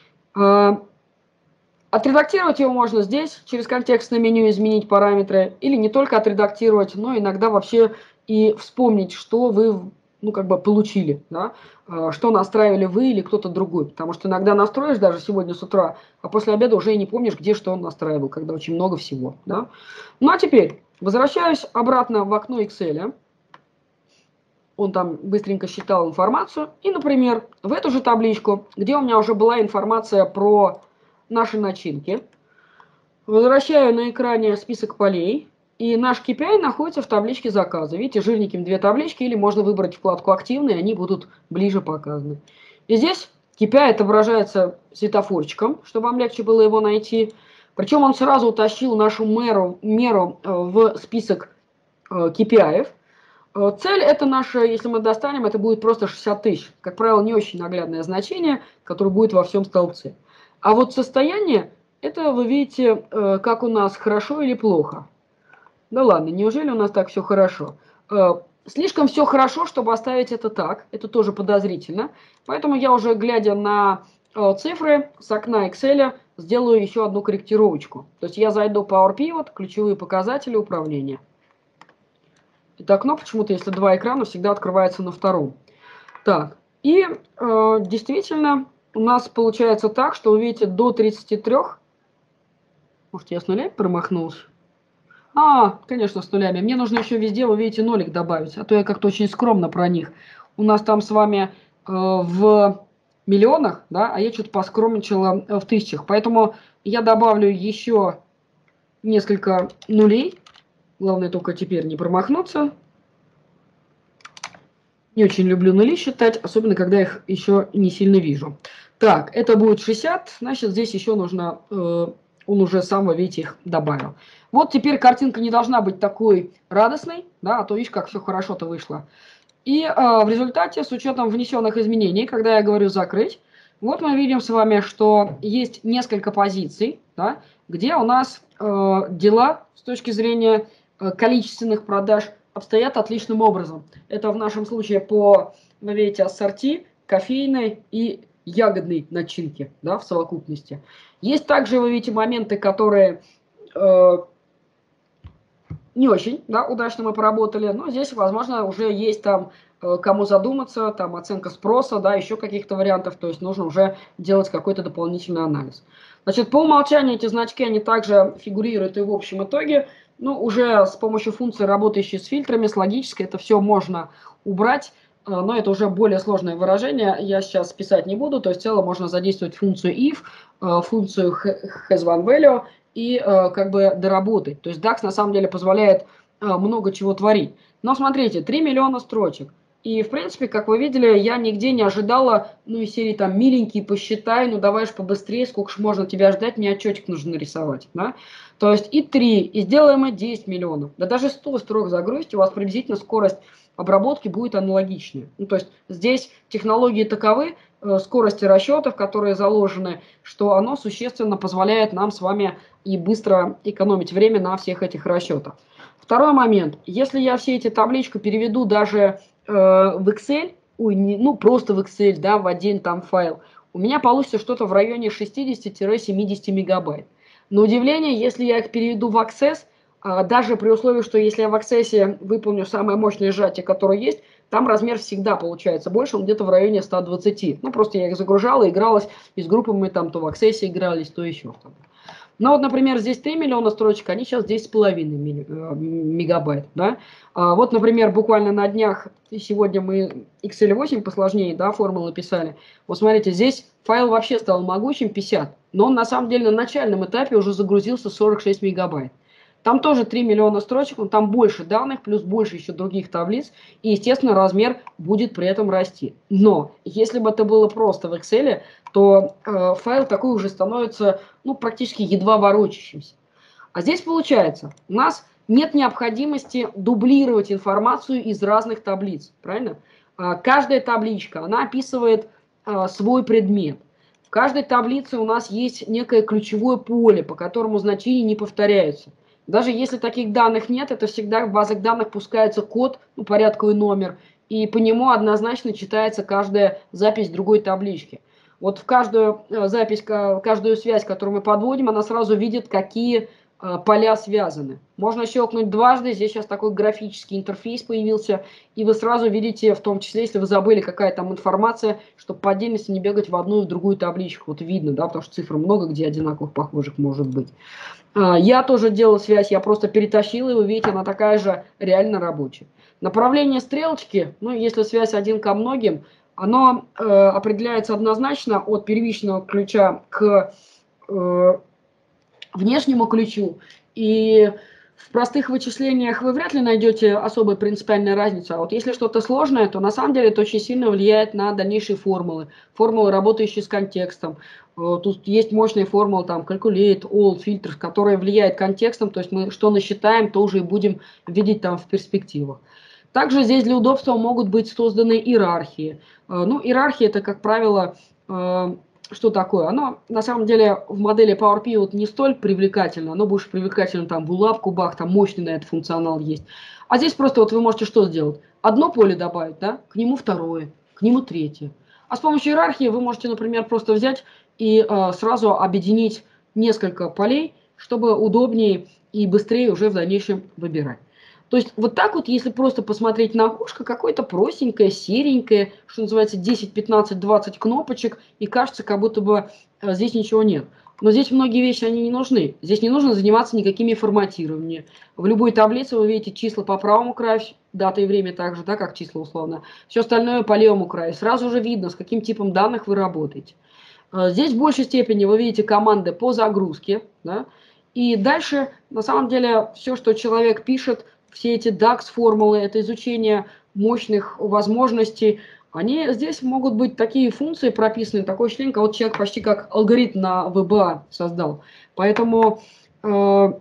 Отредактировать его можно здесь, через контекстное меню изменить параметры, или не только отредактировать, но иногда вообще и вспомнить, что вы, ну, как бы получили, да? Что настраивали вы или кто-то другой. Потому что иногда настроишь даже сегодня с утра, а после обеда уже и не помнишь, где что он настраивал, когда очень много всего. Да? Ну а теперь возвращаюсь обратно в окно Excel. Он там быстренько считал информацию. И, например, в эту же табличку, где у меня уже была информация про наши начинки, возвращаю на экране список полей. И наш KPI находится в табличке заказа. Видите, жирненьким две таблички, или можно выбрать вкладку «Активные», они будут ближе показаны. И здесь KPI отображается светофорчиком, чтобы вам легче было его найти. Причем он сразу утащил нашу меру в список KPI. Цель это наша, если мы достанем, это будет просто 60 тысяч. Как правило, не очень наглядное значение, которое будет во всем столбце. А вот состояние, это вы видите, как у нас хорошо или плохо. Да ладно, неужели у нас так все хорошо? Слишком все хорошо, чтобы оставить это так. Это тоже подозрительно. Поэтому я уже, глядя на цифры с окна Excel, сделаю еще одну корректировочку. То есть я зайду в Power Pivot, ключевые показатели управления. Это окно почему-то, если два экрана, всегда открывается на втором. Так, и действительно у нас получается так, что вы видите до 33. Может, я с нулями промахнулся? Конечно, с нулями. Мне нужно еще везде, вы видите, нолик добавить, а то я как-то очень скромно про них. У нас там с вами в миллионах, да, а я что-то поскромничала в тысячах. Поэтому я добавлю еще несколько нулей. Главное только теперь не промахнуться. Не очень люблю нули считать, особенно когда их еще не сильно вижу. Так, это будет 60, значит, здесь еще нужно... Он уже сам, вы видите, их добавил. Вот теперь картинка не должна быть такой радостной, да, а то видишь, как все хорошо-то вышло. И в результате, с учетом внесенных изменений, когда я говорю «закрыть», вот мы видим с вами, что есть несколько позиций, да, где у нас дела с точки зрения количественных продаж обстоят отличным образом. Это в нашем случае по, вы видите, ассорти, кофейной и ягодной начинки, да, в совокупности. Есть также, вы видите, моменты, которые не очень, да, удачно мы поработали, но здесь, возможно, уже есть там кому задуматься, там оценка спроса, да, еще каких-то вариантов, то есть нужно уже делать какой-то дополнительный анализ. Значит, по умолчанию эти значки, они также фигурируют и в общем итоге, ну, уже с помощью функции, работающей с фильтрами, с логической, это все можно убрать, но это уже более сложное выражение, я сейчас писать не буду, то есть в целом можно задействовать функцию if, функцию has one value и как бы доработать. То есть DAX на самом деле позволяет много чего творить. Но смотрите, 3 миллиона строчек. И, в принципе, как вы видели, я нигде не ожидала, ну, из серии там «миленький, посчитай, ну, давай же побыстрее, сколько ж можно тебя ждать, мне отчетик нужно нарисовать», да? То есть и 3, и сделаем и 10 миллионов. Да даже 100 строк загрузите, у вас приблизительно скорость обработки будет аналогичная. Ну, то есть здесь технологии таковы, скорости расчетов, которые заложены, что оно существенно позволяет нам с вами и быстро экономить время на всех этих расчетах. Второй момент. Если я все эти таблички переведу даже в Excel, ну просто в Excel, да, в один там файл, у меня получится что-то в районе 60-70 мегабайт. На удивление, если я их переведу в Access, даже при условии, что если я в Access выполню самое мощное сжатие, которое есть, там размер всегда получается больше, он где-то в районе 120. Ну, просто я их загружала, игралась, и с группами там то в Access игрались, то еще что-то. Но вот, например, здесь 3 миллиона строчек, они сейчас 10,5 мегабайт. Да? Вот, например, буквально на днях, сегодня мы XL8 посложнее, да, формулы писали. Вот смотрите, здесь файл вообще стал могучим 50, но он на самом деле на начальном этапе уже загрузился 46 мегабайт. Там тоже 3 миллиона строчек, но там больше данных, плюс больше еще других таблиц, и, естественно, размер будет при этом расти. Но если бы это было просто в Excel, то файл такой уже становится, ну, практически едва ворочащимся. А здесь получается, у нас нет необходимости дублировать информацию из разных таблиц, правильно? Каждая табличка, она описывает свой предмет. В каждой таблице у нас есть некое ключевое поле, по которому значения не повторяются. Даже если таких данных нет, это всегда в базах данных пускается код, ну, порядковый номер, и по нему однозначно читается каждая запись другой таблички. Вот в каждую запись, каждую связь, которую мы подводим, она сразу видит, какие поля связаны. Можно щелкнуть дважды, здесь сейчас такой графический интерфейс появился, и вы сразу видите, в том числе, если вы забыли, какая там информация, чтобы по отдельности не бегать в одну и в другую табличку. Вот видно, да, потому что цифр много, где одинаковых, похожих может быть. Я тоже делал связь, я просто перетащил, и вы видите, она такая же реально рабочая. Направление стрелочки, ну, если связь один ко многим, оно определяется однозначно от первичного ключа к внешнему ключу. И в простых вычислениях вы вряд ли найдете особой принципиальной разницы. А вот если что-то сложное, то на самом деле это очень сильно влияет на дальнейшие формулы. Формулы, работающие с контекстом. Тут есть мощные формулы, там, calculate, all, фильтр, которые влияют контекстом. То есть мы что насчитаем, то уже и будем видеть там в перспективах. Также здесь для удобства могут быть созданы иерархии. Ну, иерархия это, как правило, что такое? Оно, на самом деле, в модели Power Pivot не столь привлекательно, оно больше привлекательно там в ULAP, кубах, там мощный на это функционал есть. А здесь просто вот вы можете что сделать? Одно поле добавить, да, к нему второе, к нему третье. А с помощью иерархии вы можете, например, просто взять и сразу объединить несколько полей, чтобы удобнее и быстрее уже в дальнейшем выбирать. То есть вот так вот, если просто посмотреть на окошко, какое-то простенькое, серенькое, что называется 10, 15, 20 кнопочек, и кажется, как будто бы здесь ничего нет. Но здесь многие вещи, они не нужны. Здесь не нужно заниматься никакими форматированиями. В любой таблице вы видите числа по правому краю, дата и время также, да, как числа условно. Все остальное по левому краю. Сразу же видно, с каким типом данных вы работаете. Здесь в большей степени вы видите команды по загрузке. Да, и дальше, на самом деле, все, что человек пишет, все эти DAX-формулы, это изучение мощных возможностей, они здесь могут быть такие функции прописаны, такое ощущение, как вот человек почти как алгоритм на VBA создал. Поэтому это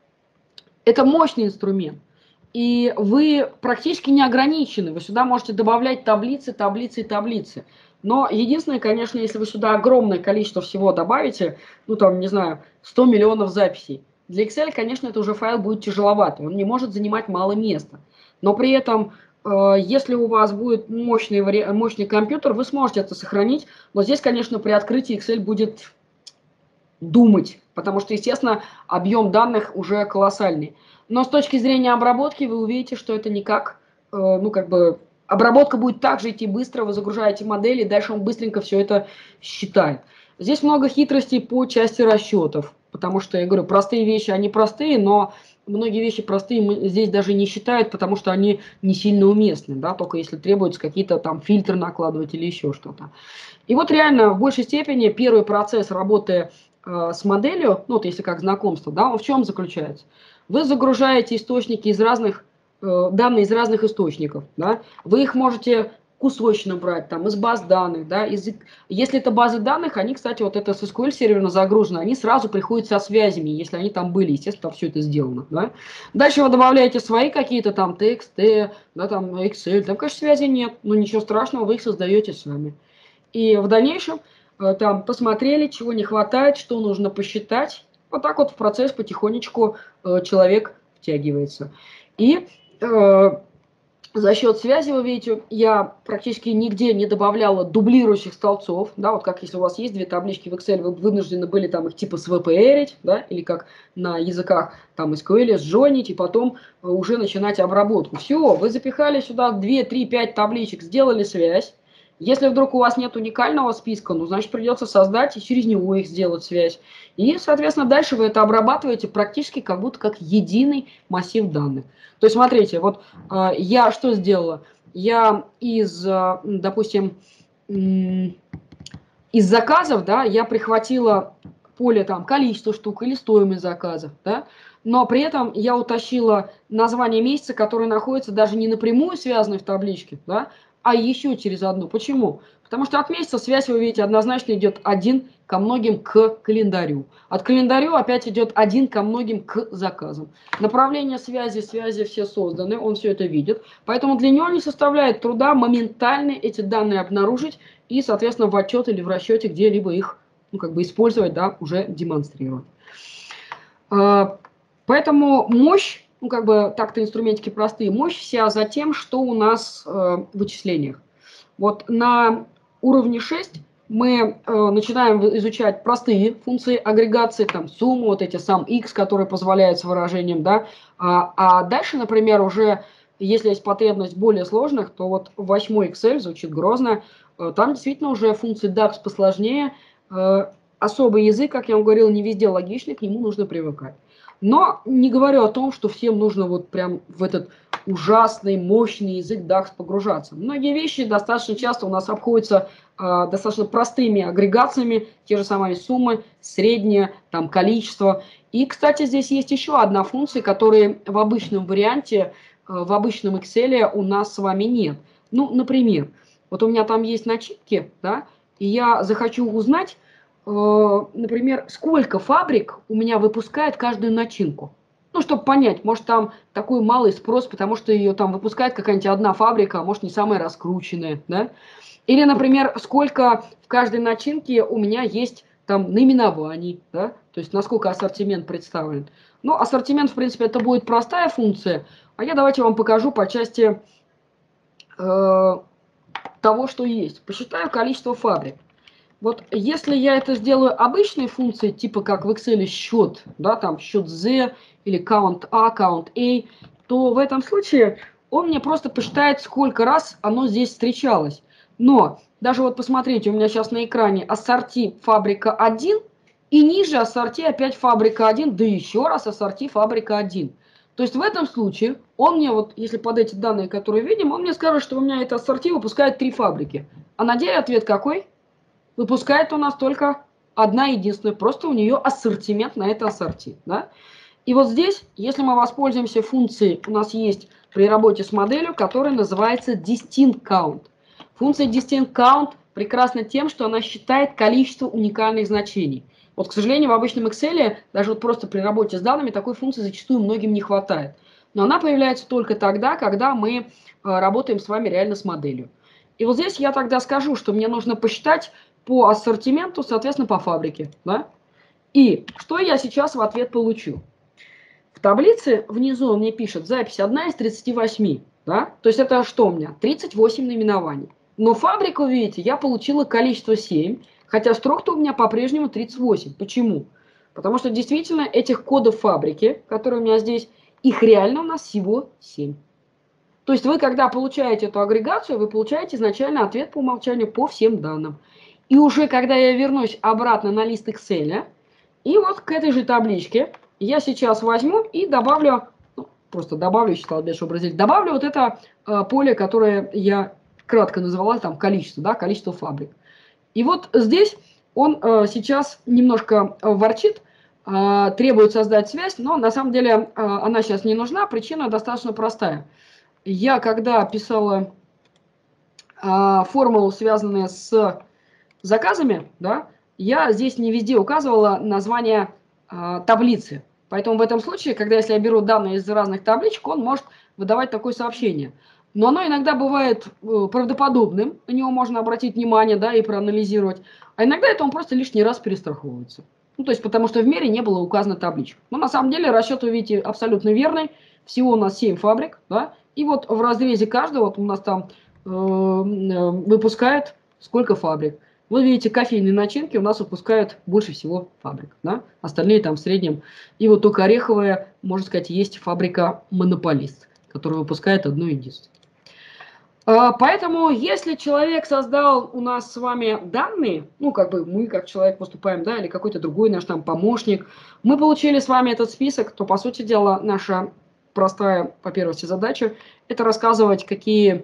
мощный инструмент. И вы практически не ограничены. Вы сюда можете добавлять таблицы, таблицы и таблицы. Но единственное, конечно, если вы сюда огромное количество всего добавите, ну там, не знаю, 100 миллионов записей, для Excel, конечно, это уже файл будет тяжеловатый, он не может занимать мало места. Но при этом, если у вас будет мощный компьютер, вы сможете это сохранить. Но здесь, конечно, при открытии Excel будет думать, потому что, естественно, объем данных уже колоссальный. Но с точки зрения обработки вы увидите, что это никак, ну, как бы, обработка будет также идти быстро, вы загружаете модели, дальше он быстренько все это считает. Здесь много хитростей по части расчетов, потому что, я говорю, простые вещи, они простые, но многие вещи простые здесь даже не считают, потому что они не сильно уместны, да, только если требуется какие-то там фильтры накладывать или еще что-то. И вот реально в большей степени первый процесс работы с моделью, ну вот если как знакомство, да, он в чем заключается? Вы загружаете источники из разных, данные из разных источников, да? Вы их можете кусочно брать, там, из баз данных, да, если это базы данных, они, кстати, вот это с SQL серверно загружено, они сразу приходят со связями, если они там были, естественно, там все это сделано, да. Дальше вы добавляете свои какие-то там TXT, да, там Excel, там, конечно, связи нет, но ничего страшного, вы их создаете сами. И в дальнейшем там посмотрели, чего не хватает, что нужно посчитать, вот так вот в процесс потихонечку человек втягивается. И за счет связи, вы видите, я практически нигде не добавляла дублирующих столбцов, да, вот как если у вас есть две таблички в Excel, вы вынуждены были там их типа свприть, да, или как на языках там SQL сжонить и потом уже начинать обработку. Все, вы запихали сюда 2, 3, 5 табличек, сделали связь. Если вдруг у вас нет уникального списка, ну, значит, придется создать и через него их сделать связь. И, соответственно, дальше вы это обрабатываете практически как будто как единый массив данных. То есть, смотрите, вот я что сделала? Я допустим, из заказов, да, я прихватила поле там количество штук или стоимость заказов, да, но при этом я утащила название месяца, которое находится даже не напрямую связано в табличке, да, а еще через одну. Почему? Потому что от месяца связь, вы видите, однозначно идет 1 ко многим к календарю. От календарю опять идет 1 ко многим к заказам. Направление связи все созданы, он все это видит. Поэтому для него не составляет труда моментально эти данные обнаружить и, соответственно, в отчет или в расчете где-либо их использовать, да, уже демонстрировать. Поэтому мощь, так-то инструментики простые, мощь вся за тем, что у нас в вычислениях. Вот на уровне 6 мы начинаем изучать простые функции агрегации, там сумму, вот эти сам x, которые позволяют с выражением, да. А дальше, например, уже, если есть потребность более сложных, то вот 8 Excel звучит грозно, там действительно уже функции DAX посложнее, особый язык, как я вам говорил, не везде логичный, к нему нужно привыкать. Но не говорю о том, что всем нужно вот прям в этот ужасный, мощный язык DAX погружаться. Многие вещи достаточно часто у нас обходятся достаточно простыми агрегациями, те же самые суммы, среднее, там, количество. И, кстати, здесь есть еще одна функция, которой в обычном варианте, в обычном Excel у нас с вами нет. Ну, например, вот у меня там есть начитки, да, и я захочу узнать, например, сколько фабрик у меня выпускает каждую начинку. Ну, чтобы понять, может, там такой малый спрос, потому что ее там выпускает какая-нибудь одна фабрика, а может, не самая раскрученная, да? Или, например, сколько в каждой начинке у меня есть там наименований, да? То есть, насколько ассортимент представлен. Ну, ассортимент, в принципе, это будет простая функция, а я давайте вам покажу по части того, что есть. Посчитаю количество фабрик. Вот если я это сделаю обычной функцией, типа как в Excel счет, да, там счет Z или count A, count A, то в этом случае он мне просто посчитает, сколько раз оно здесь встречалось. Но даже вот посмотрите, у меня сейчас на экране ассорти фабрика 1, и ниже ассорти опять фабрика 1, да еще раз ассорти фабрика 1. То есть в этом случае он мне, вот если под эти данные, которые видим, он мне скажет, что у меня это ассорти выпускает 3 фабрики. А на деле ответ какой? Выпускает у нас только одна единственная, просто у нее ассортимент на это ассорти. Да? И вот здесь, если мы воспользуемся функцией, у нас есть при работе с моделью, которая называется distinct count. Функция distinct count прекрасна тем, что она считает количество уникальных значений. Вот, к сожалению, в обычном Excel, даже вот просто при работе с данными, такой функции зачастую многим не хватает. Но она появляется только тогда, когда мы работаем с вами реально с моделью. И вот здесь я тогда скажу, что мне нужно посчитать по ассортименту, соответственно, по фабрике. Да? И что я сейчас в ответ получу? В таблице внизу он мне пишет запись 1 из 38. Да? То есть это что у меня? 38 наименований. Но фабрику, видите, я получила количество 7, хотя строк-то у меня по-прежнему 38. Почему? Потому что действительно этих кодов фабрики, которые у меня здесь, их реально у нас всего 7. То есть вы, когда получаете эту агрегацию, вы получаете изначально ответ по умолчанию по всем данным. И уже когда я вернусь обратно на лист Excel, и вот к этой же табличке я сейчас возьму и добавлю, ну, просто добавлю, считал, чтобы разделить, добавлю вот это поле, которое я кратко назвала там количество, да, количество фабрик. И вот здесь он сейчас немножко ворчит, требует создать связь, но на самом деле она сейчас не нужна, причина достаточно простая. Я когда писала формулу, связанную с заказами, да, я здесь не везде указывала название таблицы. Поэтому в этом случае, если я беру данные из разных табличек, он может выдавать такое сообщение. Но оно иногда бывает правдоподобным, на него можно обратить внимание, да, и проанализировать. А иногда это он просто лишний раз перестраховывается. Ну, то есть, потому что в мере не было указано табличек. Но на самом деле расчет, вы видите, абсолютно верный. Всего у нас 7 фабрик, да, и вот в разрезе каждого вот у нас там выпускает сколько фабрик. Вы видите, кофейные начинки у нас выпускают больше всего фабрик, да? Остальные там в среднем. И вот только ореховая, можно сказать, есть фабрика монополист, которая выпускает одну единственную. Поэтому, если человек создал у нас с вами данные, ну, как бы мы, как человек, поступаем, да, или какой-то другой наш там помощник, мы получили с вами этот список, то, по сути дела, наша простая, по первости, задача – это рассказывать, какие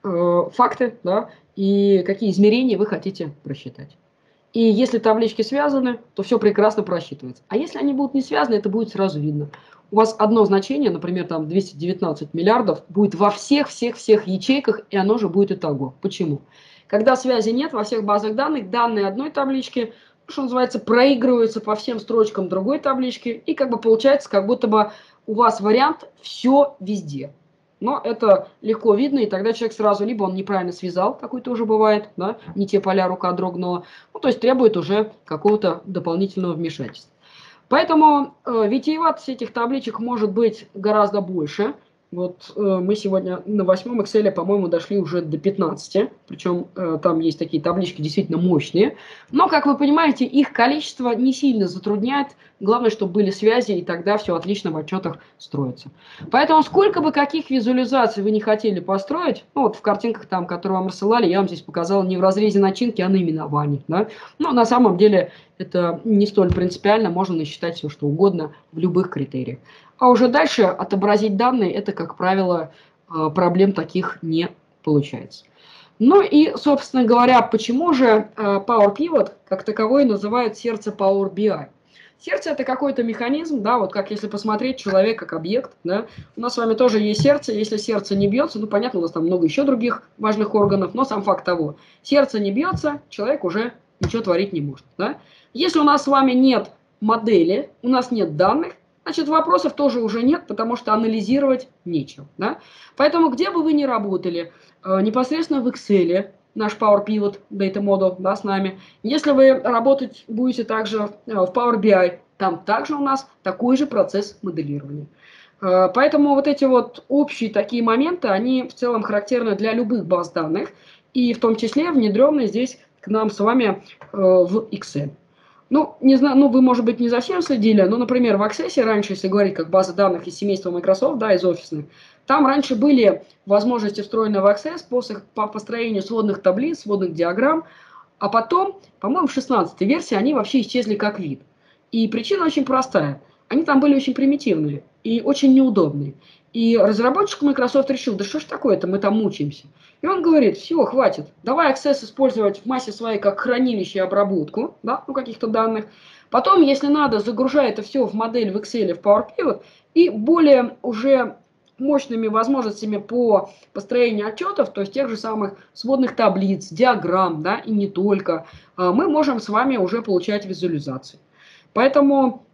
факты, да, и какие измерения вы хотите просчитать. И если таблички связаны, то все прекрасно просчитывается. А если они будут не связаны, это будет сразу видно. У вас одно значение, например, там 219 миллиардов, будет во всех ячейках, и оно же будет итого. Почему? Когда связи нет во всех базах данных, данные одной таблички, что называется, проигрываются по всем строчкам другой таблички, и как бы получается, как будто бы у вас вариант «все везде». Но это легко видно, и тогда человек сразу, либо он неправильно связал, такой тоже бывает, да, не те поля, рука дрогнула, ну, то есть требует уже какого-то дополнительного вмешательства. Поэтому витиеватость этих табличек может быть гораздо больше. Вот мы сегодня на 8-м Excel, по-моему, дошли уже до 15, причем там есть такие таблички действительно мощные. Но, как вы понимаете, их количество не сильно затрудняет. Главное, чтобы были связи, и тогда все отлично в отчетах строится. Поэтому сколько бы каких визуализаций вы не хотели построить, ну вот в картинках, там, которые вам рассылали, я вам здесь показал не в разрезе начинки, а наименований. Да? Но на самом деле это не столь принципиально, можно насчитать все, что угодно в любых критериях. А уже дальше отобразить данные, это, как правило, проблем таких не получается. Ну и, собственно говоря, почему же Power Pivot как таковой называют сердце Power BI? Сердце – это какой-то механизм, да, вот как если посмотреть человек как объект, да, у нас с вами тоже есть сердце, если сердце не бьется, ну, понятно, у нас там много еще других важных органов, но сам факт того, сердце не бьется, человек уже ничего творить не может, да. Если у нас с вами нет модели, у нас нет данных, значит, вопросов тоже уже нет, потому что анализировать нечего. Да? Поэтому, где бы вы ни работали, непосредственно в Excel, наш Power Pivot Data Model, да, с нами, если вы работать будете также в Power BI, там также у нас такой же процесс моделирования. Поэтому вот эти вот общие такие моменты, они в целом характерны для любых баз данных, и в том числе внедренные здесь к нам с вами в Excel. Ну, не знаю, ну, вы, может быть, не совсем следили, но, например, в Access раньше, если говорить как база данных из семейства Microsoft, да, из офисных, там раньше были возможности, встроенные в Access по построению сводных таблиц, сводных диаграмм, а потом, по-моему, в 16-й версии они вообще исчезли как вид. И причина очень простая. Они там были очень примитивные и очень неудобные. И разработчик Microsoft решил, да что ж такое-то, мы там мучаемся. И он говорит, все, хватит, давай Access использовать в массе своей как хранилище и обработку, да, ну, каких-то данных. Потом, если надо, загружай это все в модель в Excel, в Power Pivot, и более уже мощными возможностями по построению отчетов, то есть тех же самых сводных таблиц, диаграмм, да, и не только, мы можем с вами уже получать визуализации. Поэтому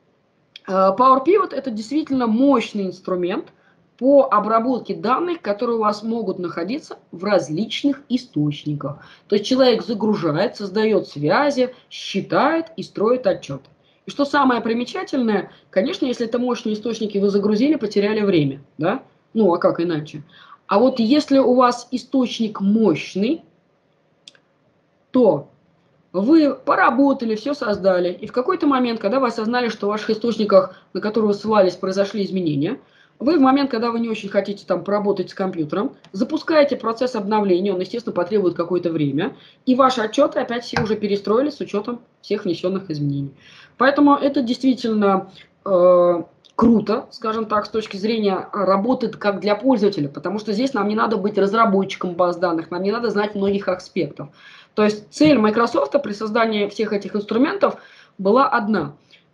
Power Pivot – это действительно мощный инструмент по обработке данных, которые у вас могут находиться в различных источниках. То есть человек загружает, создает связи, считает и строит отчеты. И что самое примечательное, конечно, если это мощные источники вы загрузили, потеряли время, да? Ну, а как иначе? А вот если у вас источник мощный, то вы поработали, все создали, и в какой-то момент, когда вы осознали, что в ваших источниках, на которые вы ссылались, произошли изменения, вы в момент, когда вы не очень хотите там поработать с компьютером, запускаете процесс обновления, он, естественно, потребует какое-то время, и ваши отчеты опять все уже перестроили с учетом всех внесенных изменений. Поэтому это действительно круто, скажем так, с точки зрения работы как для пользователя, потому что здесь нам не надо быть разработчиком баз данных, нам не надо знать многих аспектов. То есть цель Microsoft при создании всех этих инструментов была одна.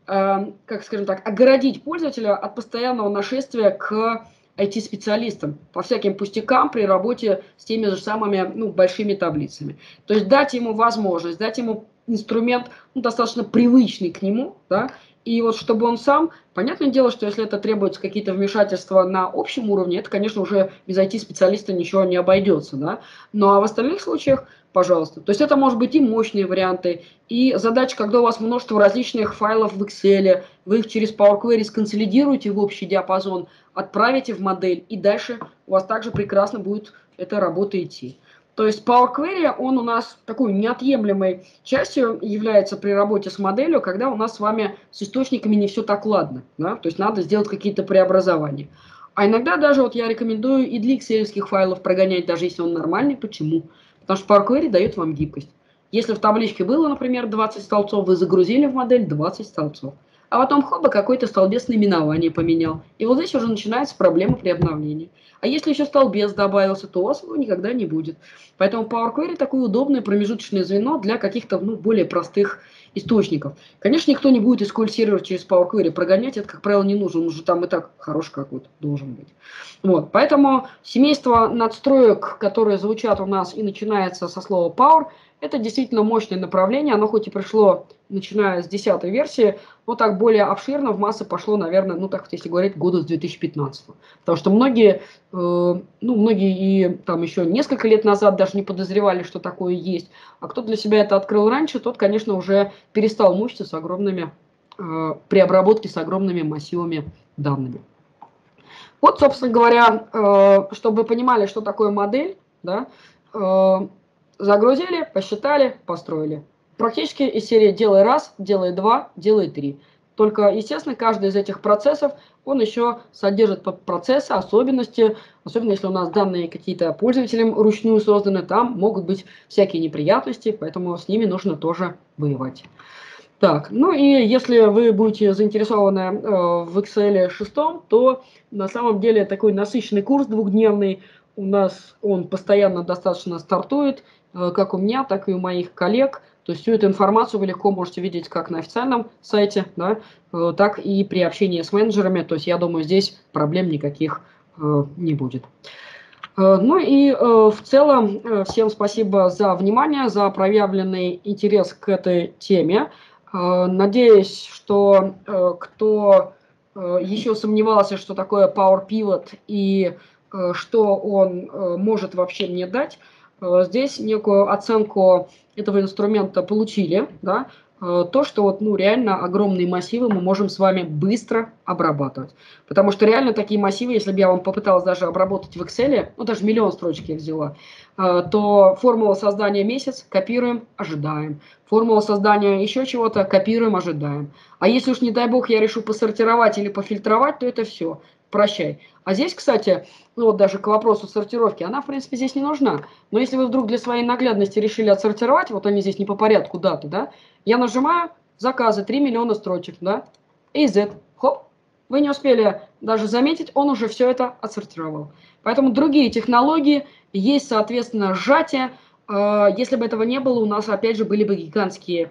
как скажем так, огородить пользователя от постоянного нашествия к IT-специалистам по всяким пустякам при работе с теми же самыми, ну, большими таблицами. То есть дать ему возможность, дать ему инструмент, ну, достаточно привычный к нему, да, и вот чтобы он сам, понятное дело, что если это требуется какие-то вмешательства на общем уровне, это, конечно, уже без IT-специалиста ничего не обойдется, да, ну, а в остальных случаях, пожалуйста. То есть это может быть и мощные варианты, и задача, когда у вас множество различных файлов в Excel, вы их через Power Query сконсолидируете в общий диапазон, отправите в модель, и дальше у вас также прекрасно будет эта работа идти. То есть Power Query, он у нас такой неотъемлемой частью является при работе с моделью, когда у нас с вами с источниками не все так ладно. Да? То есть надо сделать какие-то преобразования. А иногда даже вот я рекомендую и для excel файлов прогонять, даже если он нормальный. Почему? Потому что Power Query дает вам гибкость. Если в табличке было, например, 20 столбцов, вы загрузили в модель 20 столбцов. А потом хоба какой-то столбец наименование поменял. И вот здесь уже начинается проблема при обновлении. А если еще столбец добавился, то у вас его никогда не будет. Поэтому Power Query такое удобное промежуточное звено для каких-то более простых источников. Конечно, никто не будет экскурсировать через Power Query. Прогонять это, как правило, не нужно. Он уже там и так хороший какой-то должен быть. Вот. Поэтому семейство надстроек, которые звучат у нас и начинается со слова Power, это действительно мощное направление. Оно хоть и пришло, начиная с 10-й версии, но так более обширно в массы пошло, наверное, ну так вот, если говорить, года с 2015. Потому что многие и там еще несколько лет назад даже не подозревали, что такое есть. А кто для себя это открыл раньше, тот, конечно, уже перестал мучиться с огромными, при обработке с огромными массивами данными. Вот, собственно говоря, чтобы вы понимали, что такое модель, да, загрузили, посчитали, построили. Практически из серии «делай раз», «делай два», «делай три». Только, естественно, каждый из этих процессов, он еще содержит подпроцессы, особенности, особенно если у нас данные какие-то пользователям ручную созданы, там могут быть всякие неприятности, поэтому с ними нужно тоже воевать. Так, ну и если вы будете заинтересованы в Excel 6, то на самом деле такой насыщенный курс двухдневный, у нас он постоянно достаточно стартует, как у меня, так и у моих коллег. То есть всю эту информацию вы легко можете видеть как на официальном сайте, да, так и при общении с менеджерами. То есть я думаю, здесь проблем никаких не будет. Ну и в целом всем спасибо за внимание, за проявленный интерес к этой теме. Надеюсь, что кто еще сомневался, что такое Power Pivot и что он может вообще мне дать, здесь некую оценку этого инструмента получили, да, то, что вот, реально огромные массивы мы можем с вами быстро обрабатывать. Потому что реально такие массивы, если бы я вам попыталась даже обработать в Excel, даже миллион строчек я взяла, то формула создания месяц, копируем, ожидаем. Формула создания еще чего-то, копируем, ожидаем. А если уж, не дай бог, я решу посортировать или пофильтровать, то это все, прощай. А здесь, кстати, вот даже к вопросу сортировки, она, в принципе, здесь не нужна. Но если вы вдруг для своей наглядности решили отсортировать, вот они здесь не по порядку даты, да, я нажимаю заказы, 3 миллиона строчек, да, и Z, хоп, вы не успели даже заметить, он уже все это отсортировал. Поэтому другие технологии, есть, соответственно, сжатие. Если бы этого не было, у нас, опять же, были бы гигантские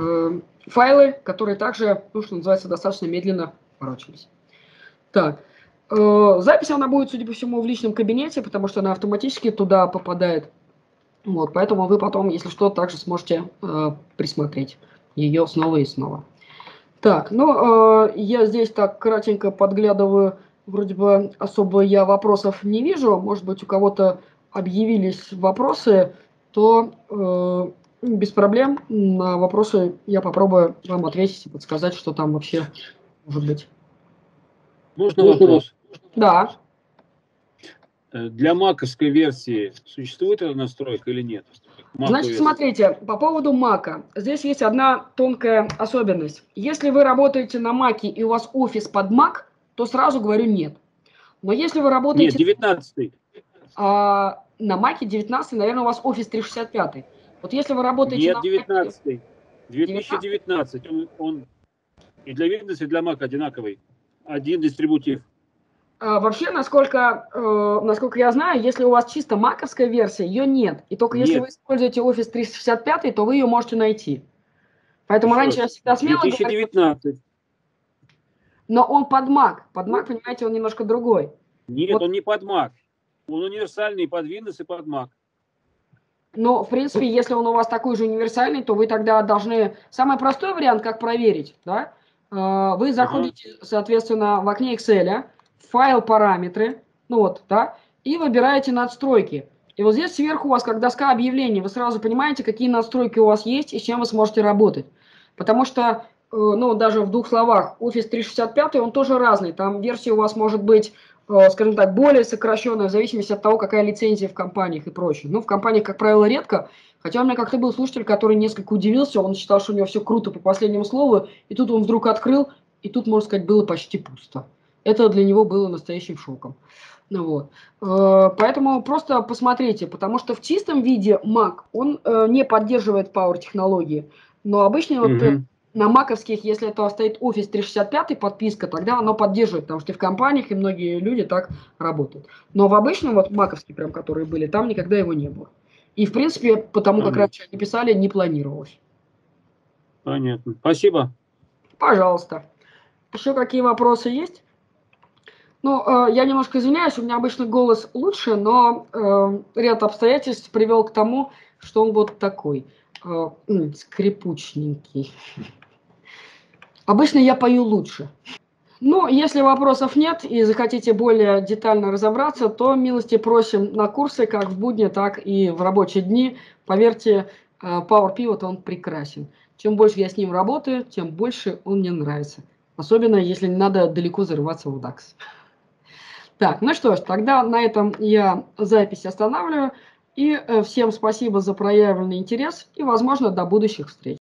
файлы, которые также, что называется, достаточно медленно ворочались. Так. Запись она будет, судя по всему, в личном кабинете, потому что она автоматически туда попадает. Вот, поэтому вы потом, если что, также сможете присмотреть ее снова и снова. Так, я здесь так кратенько подглядываю, вроде бы особо я вопросов не вижу. Может быть, у кого-то объявились вопросы, то без проблем на вопросы я попробую вам ответить и подсказать, что там вообще может быть. Можно вопрос? Да. Для маковской версии существует эта настройка или нет? Значит, смотрите, по поводу Мака. Здесь есть одна тонкая особенность. Если вы работаете на Маке и у вас офис под Mac, то сразу говорю нет. Но если вы работаете... Нет, 19-й. На Маке 19-й, наверное, у вас офис 365. Вот если вы работаете нет, на... 19-й. 2019. Он и для Windows, и для Mac одинаковый. Один дистрибутив. Вообще, насколько я знаю, если у вас чисто маковская версия, ее нет. И только если вы используете Office 365, то вы ее можете найти. Поэтому раньше я всегда смело 2019. Но он под Mac. Под Mac, понимаете, он немножко другой. Нет, Вот. он не под Mac. Он универсальный под Windows и под Mac. Но, в принципе, если он у вас такой же универсальный, то вы тогда должны... Самый простой вариант, как проверить, да? Вы заходите, соответственно, в окне Excel, файл параметры, ну вот, да, и выбираете надстройки. И вот здесь сверху у вас, как доска объявлений, вы сразу понимаете, какие настройки у вас есть и с чем вы сможете работать. Потому что, ну, даже в двух словах, Office 365, он тоже разный. Там версия у вас может быть, скажем так, более сокращенная, в зависимости от того, какая лицензия в компаниях и прочее. Ну, в компаниях, как правило, редко. Хотя у меня как-то был слушатель, который несколько удивился, он считал, что у него все круто по последнему слову, и тут он вдруг открыл, и тут, можно сказать, было почти пусто. Это для него было настоящим шоком. Ну, вот. Поэтому просто посмотрите, потому что в чистом виде Mac, он не поддерживает Power технологии, но обычно вот на маковских, если это стоит Office 365 подписка, тогда оно поддерживает, потому что и в компаниях, и многие люди так работают. Но в обычном, вот маковские прям, которые были, там никогда его не было. И, в принципе, потому как раньше они писали, не планировалось. Понятно. Спасибо. Пожалуйста. Еще какие вопросы есть? Ну, я немножко извиняюсь, у меня обычно голос лучше, но ряд обстоятельств привел к тому, что он вот такой, скрипучненький. Обычно я пою лучше. Ну, если вопросов нет и захотите более детально разобраться, то милости просим на курсы, как в будни, так и в рабочие дни. Поверьте, Power Pivot, он прекрасен. Чем больше я с ним работаю, тем больше он мне нравится. Особенно, если не надо далеко зарываться в DAX. Так, ну что ж, тогда на этом я запись останавливаю. И всем спасибо за проявленный интерес и, возможно, до будущих встреч.